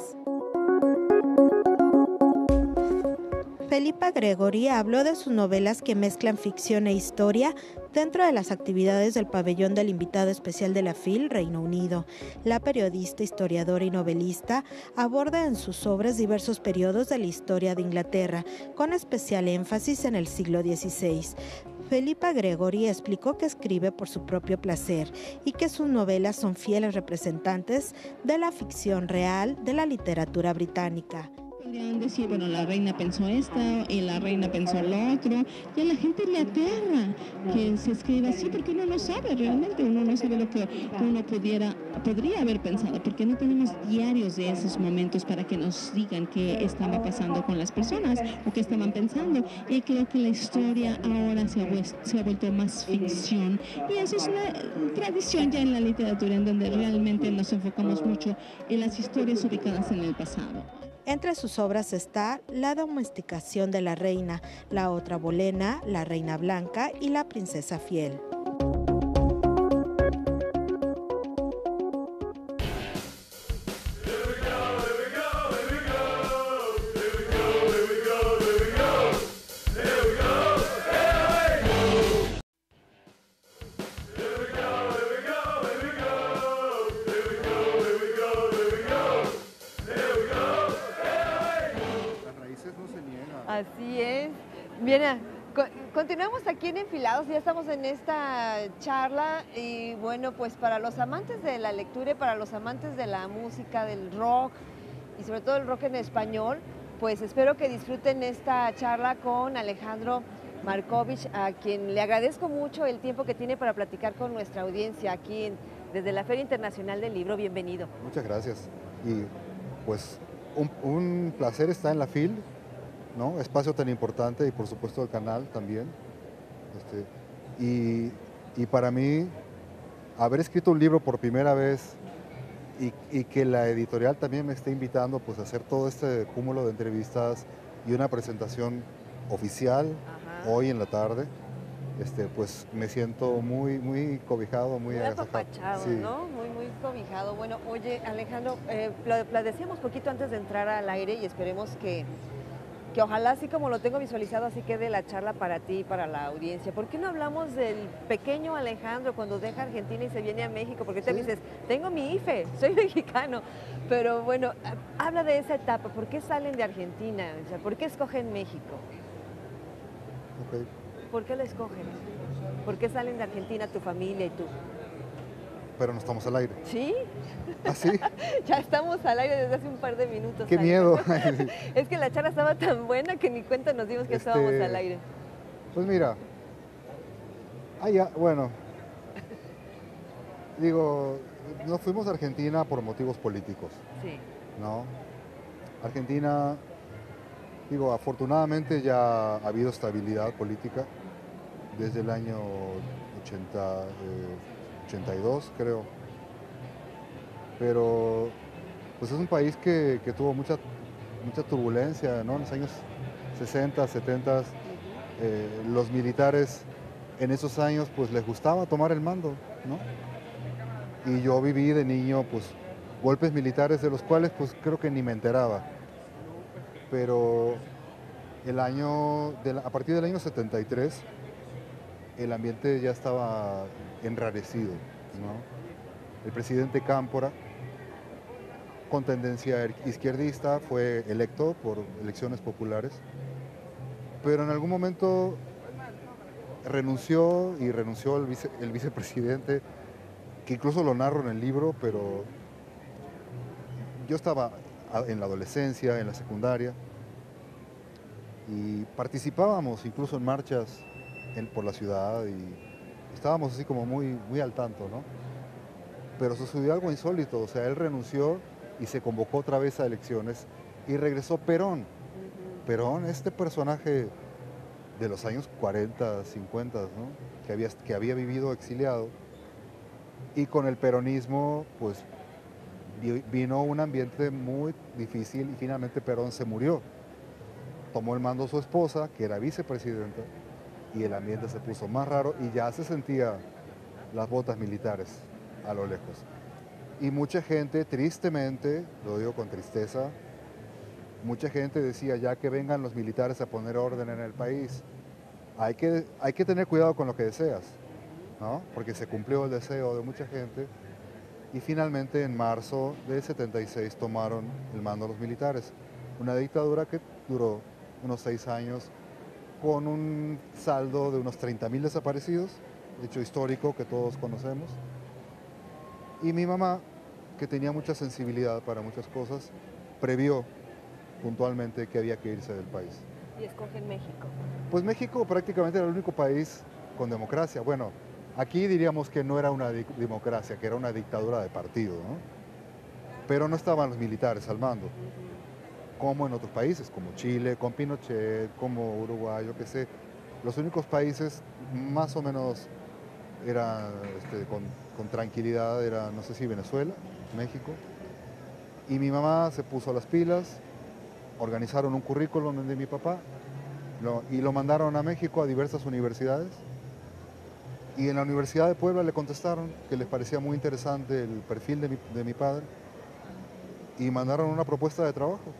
Felipa Gregory habló de sus novelas que mezclan ficción e historia dentro de las actividades del pabellón del invitado especial de la FIL, Reino Unido. La periodista, historiadora y novelista aborda en sus obras diversos periodos de la historia de Inglaterra, con especial énfasis en el siglo XVI. Felipa Gregory explicó que escribe por su propio placer y que sus novelas son fieles representantes de la ficción real de la literatura británica. Podrían decir, bueno, la reina pensó esto y la reina pensó lo otro, y a la gente le aterra que se escriba así, porque uno no sabe realmente, uno no sabe lo que uno podría haber pensado, porque no tenemos diarios de esos momentos para que nos digan qué estaba pasando con las personas o qué estaban pensando, y creo que la historia ahora se ha vuelto más ficción, y eso es una tradición ya en la literatura, en donde realmente nos enfocamos mucho en las historias ubicadas en el pasado. Entre sus obras está La domesticación de la reina, La otra Bolena, La reina blanca y La princesa fiel. Así es. Bien, continuamos aquí en Enfilados, ya estamos en esta charla y bueno, pues para los amantes de la lectura y para los amantes de la música, del rock y sobre todo el rock en español, pues espero que disfruten esta charla con Alejandro Markovich, a quien le agradezco mucho el tiempo que tiene para platicar con nuestra audiencia aquí desde la Feria Internacional del Libro. Bienvenido. Muchas gracias. Y pues un placer estar en la FIL, ¿no? Espacio tan importante y por supuesto el canal también. Y para mí, haber escrito un libro por primera vez y que la editorial también me esté invitando pues, a hacer todo este cúmulo de entrevistas y una presentación oficial hoy en la tarde, pues me siento muy cobijado, muy apapachado, sí. ¿no? Muy cobijado. Bueno, oye, Alejandro, lo decíamos poquito antes de entrar al aire y esperemos que ojalá, así como lo tengo visualizado, así quede la charla para ti y para la audiencia. ¿Por qué no hablamos del pequeño Alejandro cuando deja Argentina y se viene a México? Porque te dices, tengo mi IFE, soy mexicano. Pero bueno, habla de esa etapa. ¿Por qué salen de Argentina? O sea, ¿por qué escogen México? Okay. ¿Por qué la escogen? ¿Por qué salen de Argentina tu familia y tú? Pero no estamos al aire. ¿Sí? ¿Ah, sí? Ya estamos al aire desde hace un par de minutos. ¡Qué miedo! Es que la charla estaba tan buena que ni cuenta nos dimos que estábamos al aire. Pues mira, bueno, digo, nos fuimos a Argentina por motivos políticos. Sí. ¿No? Argentina, digo, afortunadamente ya ha habido estabilidad política desde el año 82, creo. Pero pues es un país que tuvo mucha turbulencia, ¿no? En los años 60, 70, los militares en esos años pues les gustaba tomar el mando, ¿no? Y yo viví de niño pues golpes militares de los cuales pues creo que ni me enteraba. Pero a partir del año 73 el ambiente ya estaba enrarecido, ¿no? El presidente Cámpora, con tendencia izquierdista, fue electo por elecciones populares, pero en algún momento renunció el vicepresidente, que incluso lo narro en el libro, pero yo estaba en la adolescencia, en la secundaria, y participábamos incluso en marchas por la ciudad y estábamos así como muy al tanto, ¿no? pero sucedió algo insólito, o sea, él renunció y se convocó otra vez a elecciones y regresó Perón. Perón, este personaje de los años 40, 50, ¿no? que había vivido exiliado, y con el peronismo pues vino un ambiente muy difícil y finalmente Perón se murió. Tomó el mando su esposa, que era vicepresidenta, y el ambiente se puso más raro y ya se sentía las botas militares a lo lejos. Y mucha gente, tristemente, lo digo con tristeza, mucha gente decía ya que vengan los militares a poner orden en el país. Hay que tener cuidado con lo que deseas, ¿no? Porque se cumplió el deseo de mucha gente y finalmente en marzo del 76 tomaron el mando los militares. Una dictadura que duró unos 6 años con un saldo de unos 30.000 desaparecidos, hecho histórico que todos conocemos. Y mi mamá, que tenía mucha sensibilidad para muchas cosas, previó puntualmente que había que irse del país. ¿Y escogen México? Pues México prácticamente era el único país con democracia. Bueno, aquí diríamos que no era una democracia, que era una dictadura de partido, ¿no? Pero no estaban los militares al mando, como en otros países, como Chile, con Pinochet, como Uruguay, yo qué sé. Los únicos países más o menos eran con tranquilidad, era, no sé si Venezuela, México. Y mi mamá se puso las pilas, organizaron un currículum de mi papá y lo mandaron a México a diversas universidades. Y en la Universidad de Puebla le contestaron que les parecía muy interesante el perfil de mi padre y mandaron una propuesta de trabajo.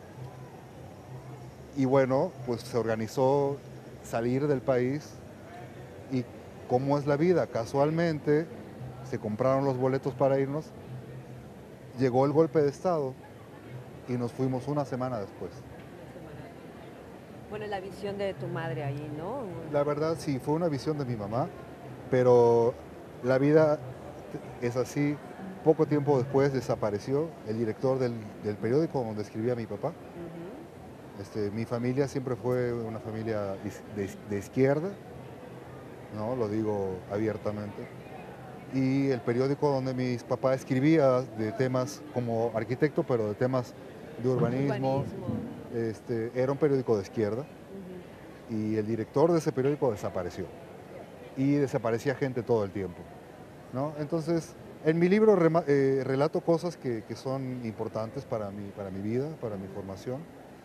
Y bueno, pues se organizó salir del país y cómo es la vida. Casualmente se compraron los boletos para irnos, llegó el golpe de Estado y nos fuimos una semana después. Bueno, la visión de tu madre ahí, ¿no? La verdad sí, fue una visión de mi mamá, pero la vida es así. Poco tiempo después desapareció el director del periódico donde escribía mi papá. Mi familia siempre fue una familia de izquierda, ¿no? Lo digo abiertamente. Y el periódico donde mi papá escribía de temas como arquitecto, pero de temas de urbanismo. Era un periódico de izquierda y el director de ese periódico desapareció y desaparecía gente todo el tiempo, ¿no? Entonces, en mi libro relato cosas que son importantes para mi vida, para mi formación,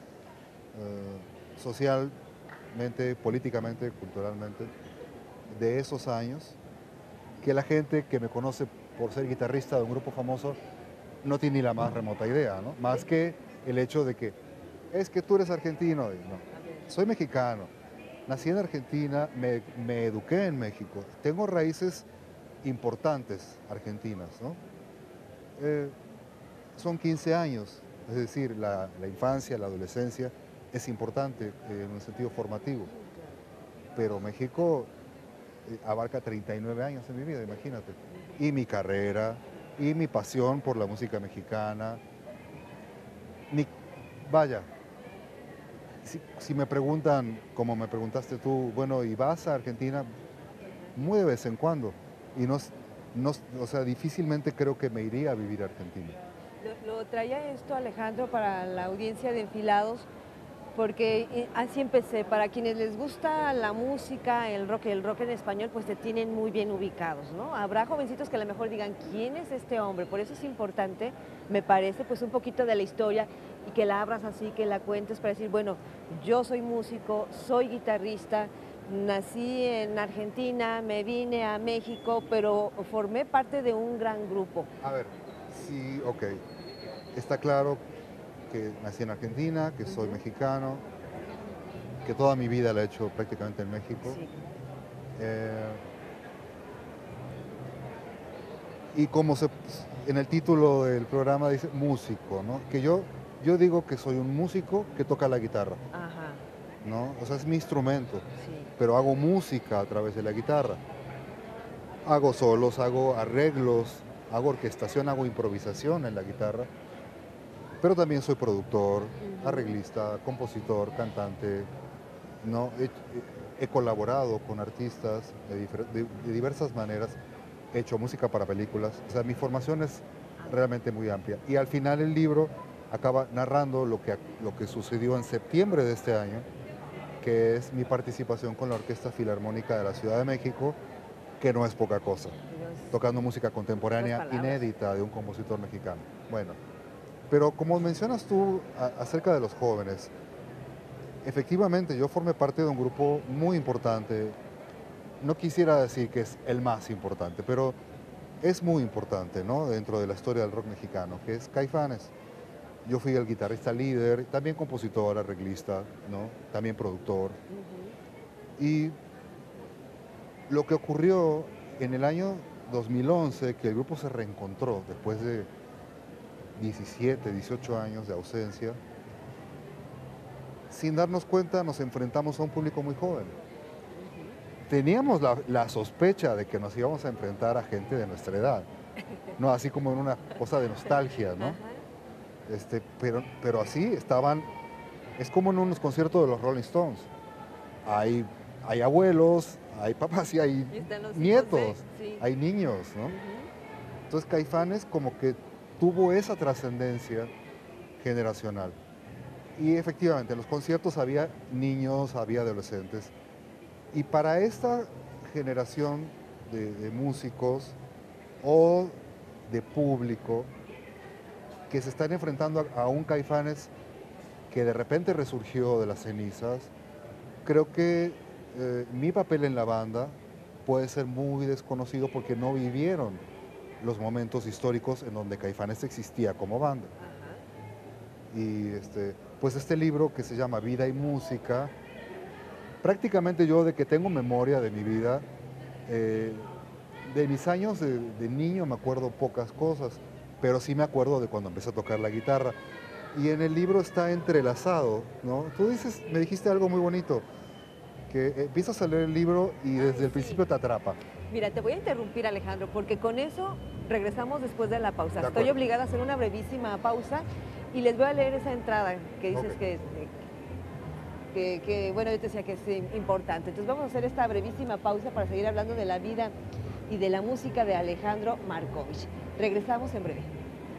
socialmente, políticamente, culturalmente, de esos años, que la gente que me conoce por ser guitarrista de un grupo famoso no tiene ni la más remota idea, ¿no? Más que el hecho de que es que tú eres argentino. No, soy mexicano, nací en Argentina, me eduqué en México, tengo raíces importantes argentinas, ¿no? Son 15 años, es decir, la infancia, la adolescencia es importante en un sentido formativo, pero México abarca 39 años en mi vida, imagínate, y mi carrera, y mi pasión por la música mexicana. Vaya, si me preguntan, como me preguntaste tú, bueno, ¿y vas a Argentina? Muy de vez en cuando. Y o sea, difícilmente creo que me iría a vivir a Argentina. Lo traía esto, Alejandro, para la audiencia de Enfilados, porque así empecé. Para quienes les gusta la música, el rock en español, pues te tienen muy bien ubicados, ¿no? Habrá jovencitos que a lo mejor digan, ¿quién es este hombre? Por eso es importante, me parece, pues un poquito de la historia y que la abras así, que la cuentes para decir, bueno, yo soy músico, soy guitarrista, nací en Argentina, me vine a México, pero formé parte de un gran grupo. A ver, sí, ok. Está claro que nací en Argentina, que soy mexicano, que toda mi vida la he hecho prácticamente en México. Sí. Y como en el título del programa dice músico, ¿no? Que yo digo que soy un músico que toca la guitarra. Ajá. ¿No? O sea, es mi instrumento, sí. Pero hago música a través de la guitarra. Hago solos, hago arreglos, hago orquestación, hago improvisación en la guitarra. Pero también soy productor, arreglista, compositor, cantante, ¿no? He colaborado con artistas de diversas maneras hecho música para películas. O sea, mi formación es realmente muy amplia. Y al final el libro acaba narrando lo que sucedió en septiembre de este año, que es mi participación con la Orquesta Filarmónica de la Ciudad de México, que no es poca cosa, tocando música contemporánea inédita de un compositor mexicano. Bueno, pero como mencionas tú acerca de los jóvenes, efectivamente yo formé parte de un grupo muy importante. No quisiera decir que es el más importante, pero es muy importante, ¿no?, dentro de la historia del rock mexicano, que es Caifanes. Yo fui el guitarrista líder, también compositor, arreglista, ¿no?, también productor. Y lo que ocurrió en el año 2011, que el grupo se reencontró después de 17, 18 años de ausencia, sin darnos cuenta nos enfrentamos a un público muy joven. Teníamos la sospecha de que nos íbamos a enfrentar a gente de nuestra edad, no así como en una cosa de nostalgia, ¿no? Pero así estaban, es como en unos conciertos de los Rolling Stones. Hay abuelos, hay papás y hay nietos, hay niños, ¿no? Entonces Caifanes como que tuvo esa trascendencia generacional. Y efectivamente, en los conciertos había niños, había adolescentes. Y para esta generación de músicos o de público que se están enfrentando a un Caifanes que de repente resurgió de las cenizas, creo que mi papel en la banda puede ser muy desconocido porque no vivieron los momentos históricos en donde Caifanes existía como banda. Y pues este libro que se llama Vida y Música, prácticamente yo de que tengo memoria de mi vida, de mis años de niño me acuerdo pocas cosas, pero sí me acuerdo de cuando empecé a tocar la guitarra. Y en el libro está entrelazado, ¿no? Tú me dijiste algo muy bonito, que empiezas a leer el libro y desde el principio te atrapa. Mira, te voy a interrumpir, Alejandro, porque con eso regresamos después de la pausa. Estoy obligada a hacer una brevísima pausa y les voy a leer esa entrada que dices que bueno, yo te decía que es importante. Entonces vamos a hacer esta brevísima pausa para seguir hablando de la vida y de la música de Alejandro Markovich. Regresamos en breve.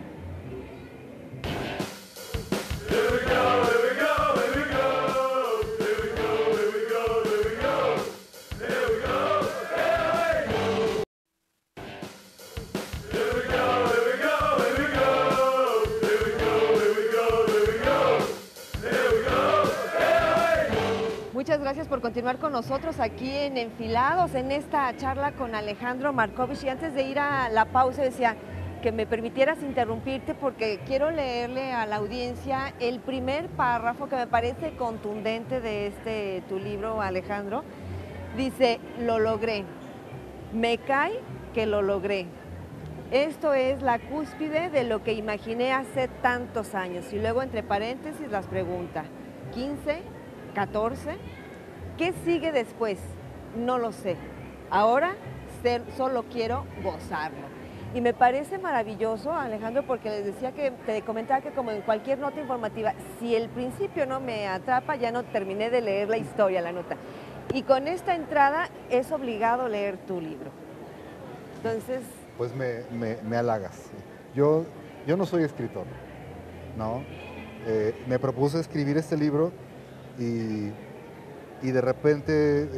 Muchas gracias por continuar con nosotros aquí en Enfilados, en esta charla con Alejandro Markovich. Y antes de ir a la pausa decía que me permitieras interrumpirte porque quiero leerle a la audiencia el primer párrafo que me parece contundente de tu libro, Alejandro. Dice, lo logré, me cae que lo logré. Esto es la cúspide de lo que imaginé hace tantos años. Y luego entre paréntesis las pregunta, 15, 14, ¿qué sigue después? No lo sé. Ahora solo quiero gozarlo. Y me parece maravilloso, Alejandro, porque les decía que te comentaba que como en cualquier nota informativa, si el principio no me atrapa, ya no terminé de leer la historia, la nota. Y con esta entrada es obligado leer tu libro. Entonces... Pues me halagas. Yo no soy escritor, ¿no? Me propuse escribir este libro y de repente,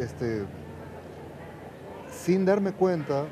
sin darme cuenta,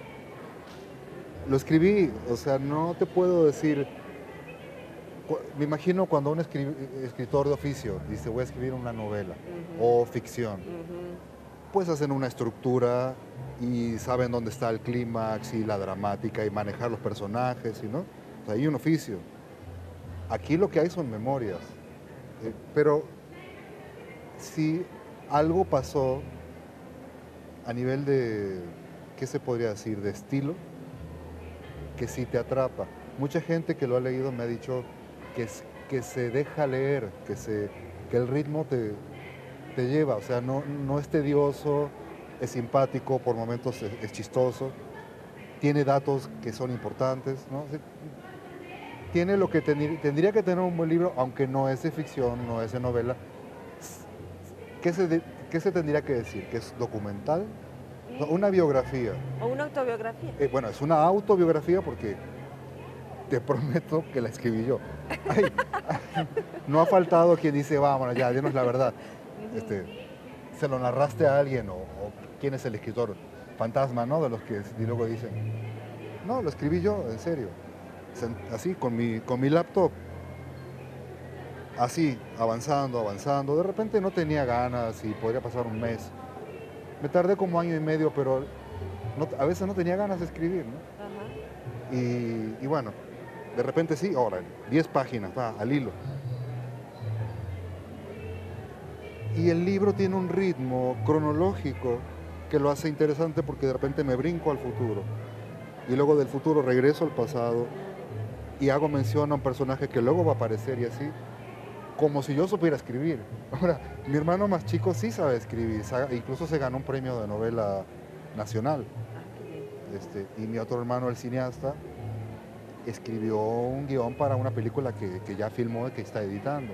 lo escribí. O sea, no te puedo decir, me imagino cuando un escritor de oficio dice voy a escribir una novela o ficción, pues hacen una estructura y saben dónde está el clímax y la dramática y manejar los personajes, ¿no? O sea, hay un oficio. Aquí lo que hay son memorias, pero si algo pasó a nivel de, ¿qué se podría decir?, de estilo, que sí te atrapa. Mucha gente que lo ha leído me ha dicho que se deja leer, que el ritmo te lleva, o sea, no es tedioso, es simpático, por momentos es chistoso, tiene datos que son importantes, ¿no? Tiene lo que tendría que tener un buen libro, aunque no es de ficción, no es de novela. ¿Qué se tendría que decir? ¿Que es documental? No, una biografía. ¿O una autobiografía? Bueno, es una autobiografía porque te prometo que la escribí yo. Ay, no ha faltado quien dice, vámonos ya, dinos la verdad. Se lo narraste a alguien o quién es el escritor fantasma, ¿no? De los que y luego dicen, no, lo escribí yo, en serio. Así, con mi laptop, así, avanzando. De repente no tenía ganas y podría pasar un mes. Me tardé como año y medio, pero a veces no tenía ganas de escribir, ¿no? Ajá. Y bueno, de repente sí, ahora 10 páginas, al hilo. Y el libro tiene un ritmo cronológico que lo hace interesante porque de repente me brinco al futuro. Y luego del futuro regreso al pasado y hago mención a un personaje que luego va a aparecer y así, como si yo supiera escribir. Ahora, mi hermano más chico sí sabe escribir, incluso se ganó un premio de novela nacional. Y mi otro hermano, el cineasta, escribió un guión para una película que ya filmó y que está editando.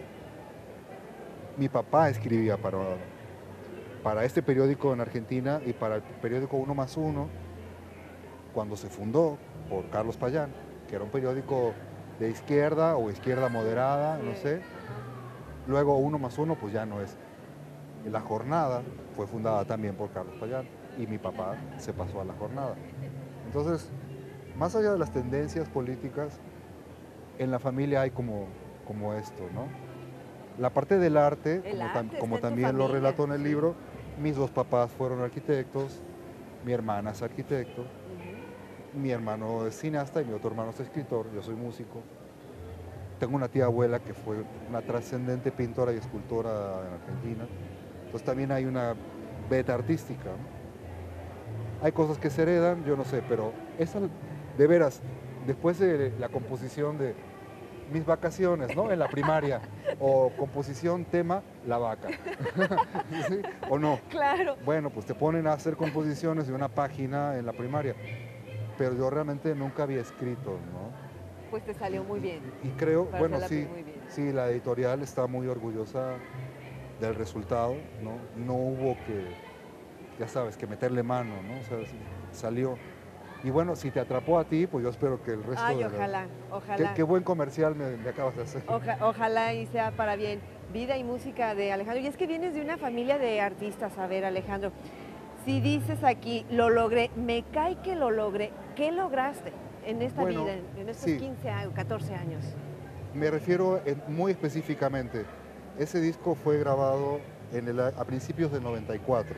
Mi papá escribía para este periódico en Argentina y para el periódico 1+1, cuando se fundó por Carlos Payán, que era un periódico de izquierda o izquierda moderada, no sé. Luego 1+1 pues ya no es. La Jornada fue fundada también por Carlos Payán y mi papá se pasó a La Jornada. Entonces, más allá de las tendencias políticas, en la familia hay como esto, ¿no? La parte del arte, como también lo relato en el libro, mis dos papás fueron arquitectos, mi hermana es arquitecto, mi hermano es cineasta y mi otro hermano es escritor, yo soy músico. Tengo una tía abuela que fue una trascendente pintora y escultora en Argentina. Entonces también hay una beta artística, ¿no? Hay cosas que se heredan, yo no sé, pero esa, de veras, después de la composición de mis vacaciones, ¿no? En la primaria, o composición tema, la vaca. ¿Sí? ¿O no? Claro. Bueno, pues te ponen a hacer composiciones de una página en la primaria, pero yo realmente nunca había escrito, ¿no? Pues te salió muy bien. Y creo, bueno, sí, la editorial está muy orgullosa del resultado, ¿no? No hubo que, ya sabes, que meterle mano, ¿no? O sea, salió. Y bueno, si te atrapó a ti, pues yo espero que el resto ojalá. Qué buen comercial me acabas de hacer. Ojalá y sea para bien. Vida y música de Alejandro. Y es que vienes de una familia de artistas. A ver, Alejandro, si dices aquí, lo logré, me cae que lo logré, ¿qué lograste en esta vida, en estos 15 años, 14 años? Me refiero muy específicamente. Ese disco fue grabado a principios del 94.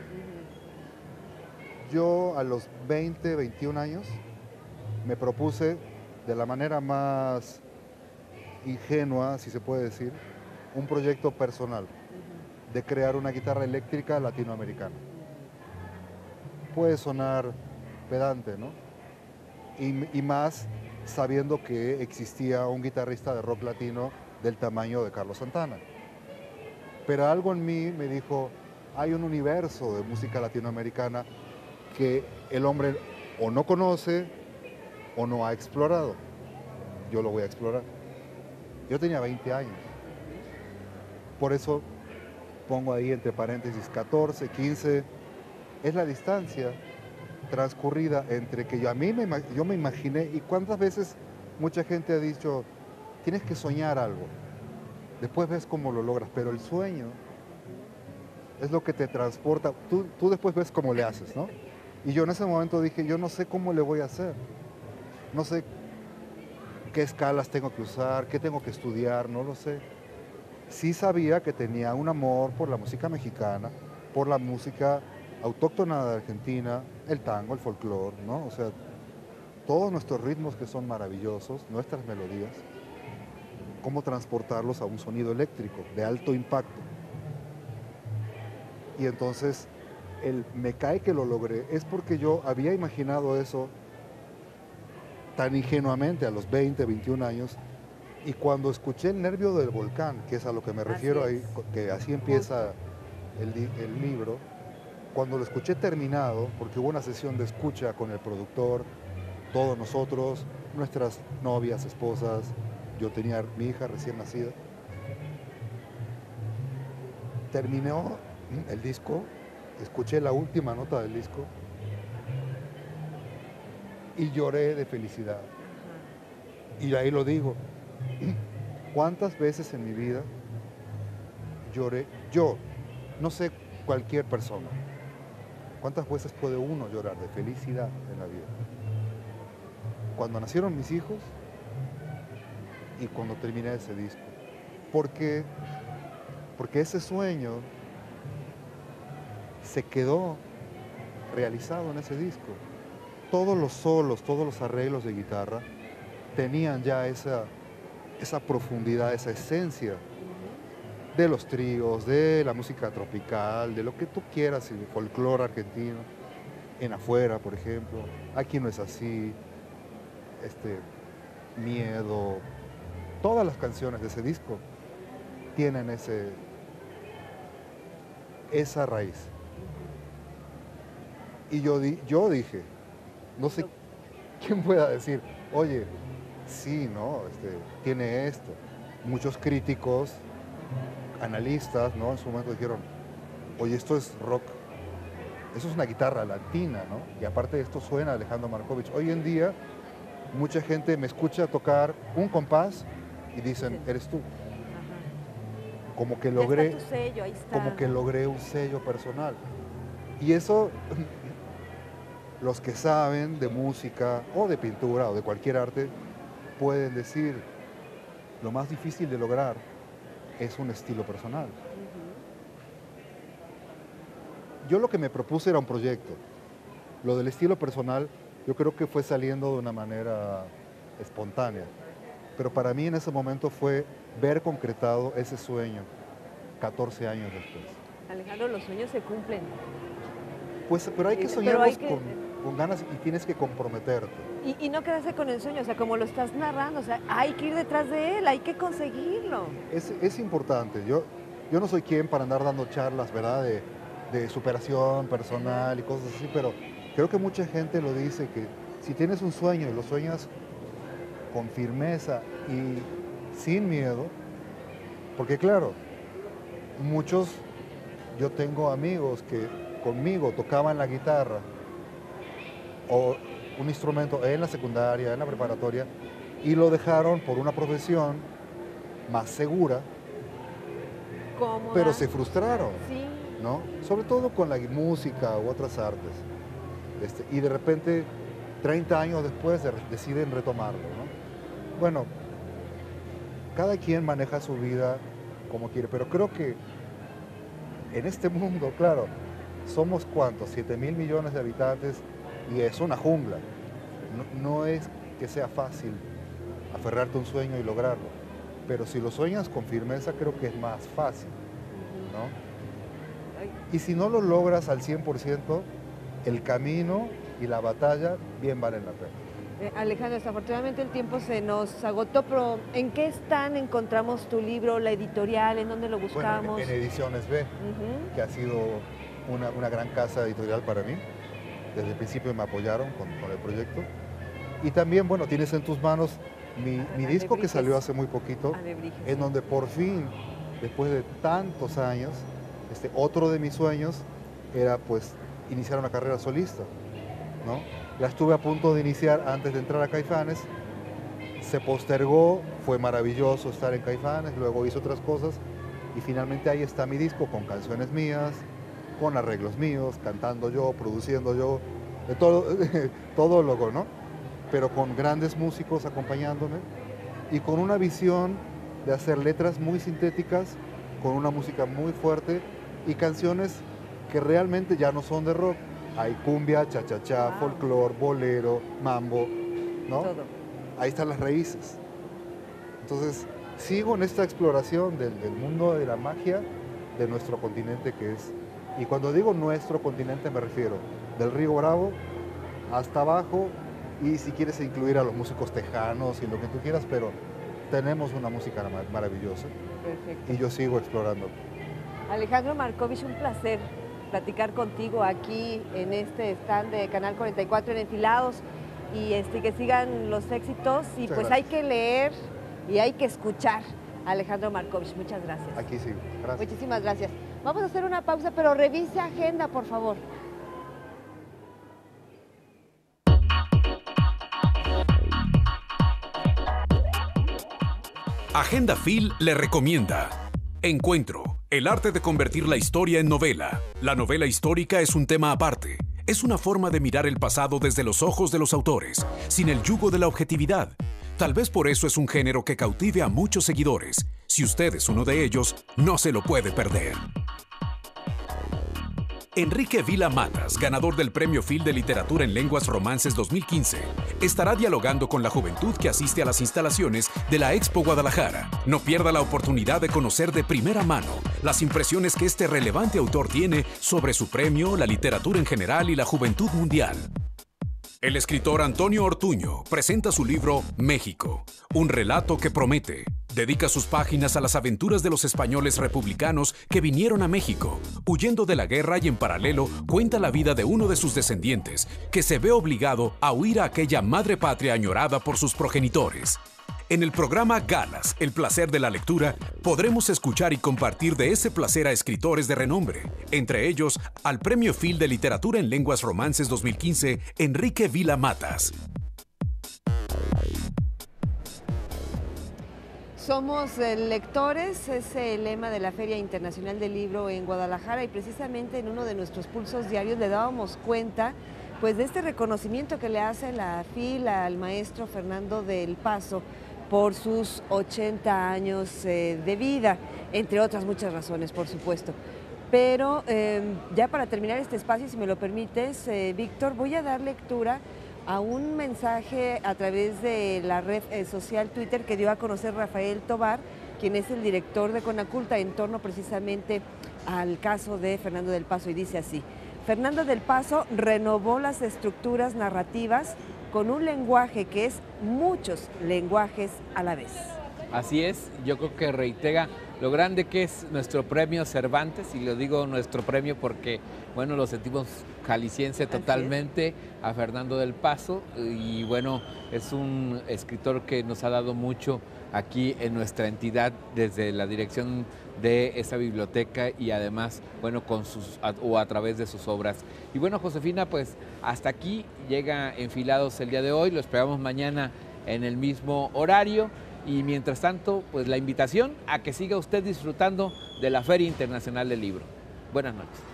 Yo a los 20, 21 años me propuse de la manera más ingenua, si se puede decir, un proyecto personal de crear una guitarra eléctrica latinoamericana. Puede sonar pedante, ¿no? Y más sabiendo que existía un guitarrista de rock latino del tamaño de Carlos Santana. Pero algo en mí me dijo, hay un universo de música latinoamericana que el hombre o no conoce o no ha explorado. Yo lo voy a explorar. Yo tenía 20 años. Por eso pongo ahí entre paréntesis 14, 15. Es la distancia transcurrida entre que yo me imaginé, y cuántas veces mucha gente ha dicho, tienes que soñar algo. Después ves cómo lo logras, pero el sueño es lo que te transporta. Tú después ves cómo le haces, ¿no? Y yo en ese momento dije, yo no sé cómo le voy a hacer. No sé qué escalas tengo que usar, qué tengo que estudiar, no lo sé. Sí sabía que tenía un amor por la música mexicana, por la música autóctona de Argentina, el tango, el folclore, ¿no? O sea, todos nuestros ritmos que son maravillosos, nuestras melodías, cómo transportarlos a un sonido eléctrico de alto impacto. Y entonces, me cae que lo logré, es porque yo había imaginado eso tan ingenuamente a los 20, 21 años, y cuando escuché El nervio del volcán, que es a lo que me refiero ahí, que así empieza el libro, cuando lo escuché terminado, porque hubo una sesión de escucha con el productor, todos nosotros, nuestras novias, esposas, yo tenía mi hija recién nacida, terminó el disco, escuché la última nota del disco y lloré de felicidad. Y ahí lo digo, ¿cuántas veces en mi vida lloré? Yo, no sé cualquier persona, ¿cuántas veces puede uno llorar de felicidad en la vida? Cuando nacieron mis hijos y cuando terminé ese disco. Porque ese sueño se quedó realizado en ese disco. Todos los solos, todos los arreglos de guitarra tenían ya esa profundidad, esa esencia de los tríos, de la música tropical, de lo que tú quieras, el folclore argentino, en Afuera, por ejemplo, Aquí no es así, Miedo, todas las canciones de ese disco tienen esa raíz. Y yo dije, no sé quién pueda decir, oye, sí, ¿no? Tiene esto. Muchos críticos, analistas, ¿no? En su momento dijeron, oye, esto es rock, eso es una guitarra latina, ¿no? Y aparte de esto suena Alejandro Markovich. Hoy en día, mucha gente me escucha tocar un compás y dicen, eres tú. Como que logré, tu sello, ahí está, como que logré un sello personal. Y eso, los que saben de música o de pintura o de cualquier arte, pueden decir, lo más difícil de lograr es un estilo personal. Yo lo que me propuse era un proyecto. Lo del estilo personal, yo creo que fue saliendo de una manera espontánea. Pero para mí en ese momento fue ver concretado ese sueño 14 años después. Alejandro, los sueños se cumplen. Pues, pero hay que soñarlos con ganas y tienes que comprometerte. Y no quedarse con el sueño, o sea, como lo estás narrando, o sea, hay que ir detrás de él, hay que conseguirlo. Es importante. Yo no soy quien para andar dando charlas, ¿verdad?, de superación personal y cosas así, pero creo que mucha gente lo dice, que si tienes un sueño y lo sueñas con firmeza y sin miedo, porque claro, yo tengo amigos que conmigo tocaban la guitarra o un instrumento en la secundaria, en la preparatoria, y lo dejaron por una profesión más segura, cómoda, pero se frustraron, sí, ¿no? Sobre todo con la música u otras artes. Y de repente, 30 años después, deciden retomarlo, ¿no? Bueno, cada quien maneja su vida como quiere, pero creo que en este mundo, claro, somos ¿cuántos? 7.000 millones de habitantes y es una jungla. No es que sea fácil aferrarte a un sueño y lograrlo, pero si lo sueñas con firmeza creo que es más fácil, ¿no? Y si no lo logras al 100%, el camino y la batalla bien valen la pena. Alejandro, desafortunadamente el tiempo se nos agotó, pero ¿en qué stand encontramos tu libro, la editorial, en dónde lo buscamos? Bueno, en Ediciones B, que ha sido una gran casa editorial para mí. Desde el principio me apoyaron con el proyecto. Y también, bueno, tienes en tus manos mi disco que salió hace muy poquito, en donde por fin, después de tantos años, otro de mis sueños era pues iniciar una carrera solista, ¿no? La estuve a punto de iniciar antes de entrar a Caifanes, se postergó, fue maravilloso estar en Caifanes, luego hice otras cosas y finalmente ahí está mi disco con canciones mías, con arreglos míos, cantando yo, produciendo yo, de todo loco, ¿no? Pero con grandes músicos acompañándome y con una visión de hacer letras muy sintéticas, con una música muy fuerte y canciones que realmente ya no son de rock. Hay cumbia, cha-cha-cha, folclore, bolero, mambo, ¿no? Todo. Ahí están las raíces. Entonces, sigo en esta exploración del mundo de la magia de nuestro continente que es. Y cuando digo nuestro continente me refiero del Río Bravo hasta abajo y si quieres incluir a los músicos tejanos y lo que tú quieras, pero tenemos una música maravillosa. Perfecto. Y yo sigo explorando. Alejandro Markovich, un placer platicar contigo aquí en este stand de Canal 44 en Enfilados y que sigan los éxitos y Muchas pues gracias. hay que leer y hay que escuchar a Alejandro Markovich. Muchas gracias. Aquí sigo. Gracias. Muchísimas gracias. Vamos a hacer una pausa, pero revise agenda, por favor. Agenda Phil le recomienda Encuentro, el arte de convertir la historia en novela. La novela histórica es un tema aparte. Es una forma de mirar el pasado desde los ojos de los autores, sin el yugo de la objetividad. Tal vez por eso es un género que cautive a muchos seguidores. Si usted es uno de ellos, no se lo puede perder. Enrique Vila Matas, ganador del Premio Phil de Literatura en Lenguas Romances 2015, estará dialogando con la juventud que asiste a las instalaciones de la Expo Guadalajara. No pierda la oportunidad de conocer de primera mano las impresiones que este relevante autor tiene sobre su premio, la literatura en general y la juventud mundial. El escritor Antonio Ortuño presenta su libro México, un relato que promete. Dedica sus páginas a las aventuras de los españoles republicanos que vinieron a México. Huyendo de la guerra y en paralelo cuenta la vida de uno de sus descendientes, que se ve obligado a huir a aquella madre patria añorada por sus progenitores. En el programa Galas, el placer de la lectura, podremos escuchar y compartir de ese placer a escritores de renombre, entre ellos al Premio Phil de Literatura en Lenguas Romances 2015, Enrique Vila Matas. Somos lectores, es el lema de la Feria Internacional del Libro en Guadalajara, y precisamente en uno de nuestros pulsos diarios le dábamos cuenta pues de este reconocimiento que le hace la FIL al maestro Fernando del Paso por sus 80 años de vida, entre otras muchas razones, por supuesto. Pero ya para terminar este espacio, si me lo permites, Víctor, voy a dar lectura a un mensaje a través de la red social Twitter que dio a conocer Rafael Tobar, quien es el director de Conaculta, en torno precisamente al caso de Fernando del Paso, y dice así: Fernando del Paso renovó las estructuras narrativas con un lenguaje que es muchos lenguajes a la vez. Así es, yo creo que reitera lo grande que es nuestro premio Cervantes, y lo digo nuestro premio porque, bueno, lo sentimos jalisciense totalmente a Fernando del Paso, y bueno, es un escritor que nos ha dado mucho aquí en nuestra entidad desde la dirección de esta biblioteca y además, bueno, con a través de sus obras. Y bueno, Josefina, pues hasta aquí llega Enfilados el día de hoy, lo esperamos mañana en el mismo horario. Y mientras tanto, pues la invitación a que siga usted disfrutando de la Feria Internacional del Libro. Buenas noches.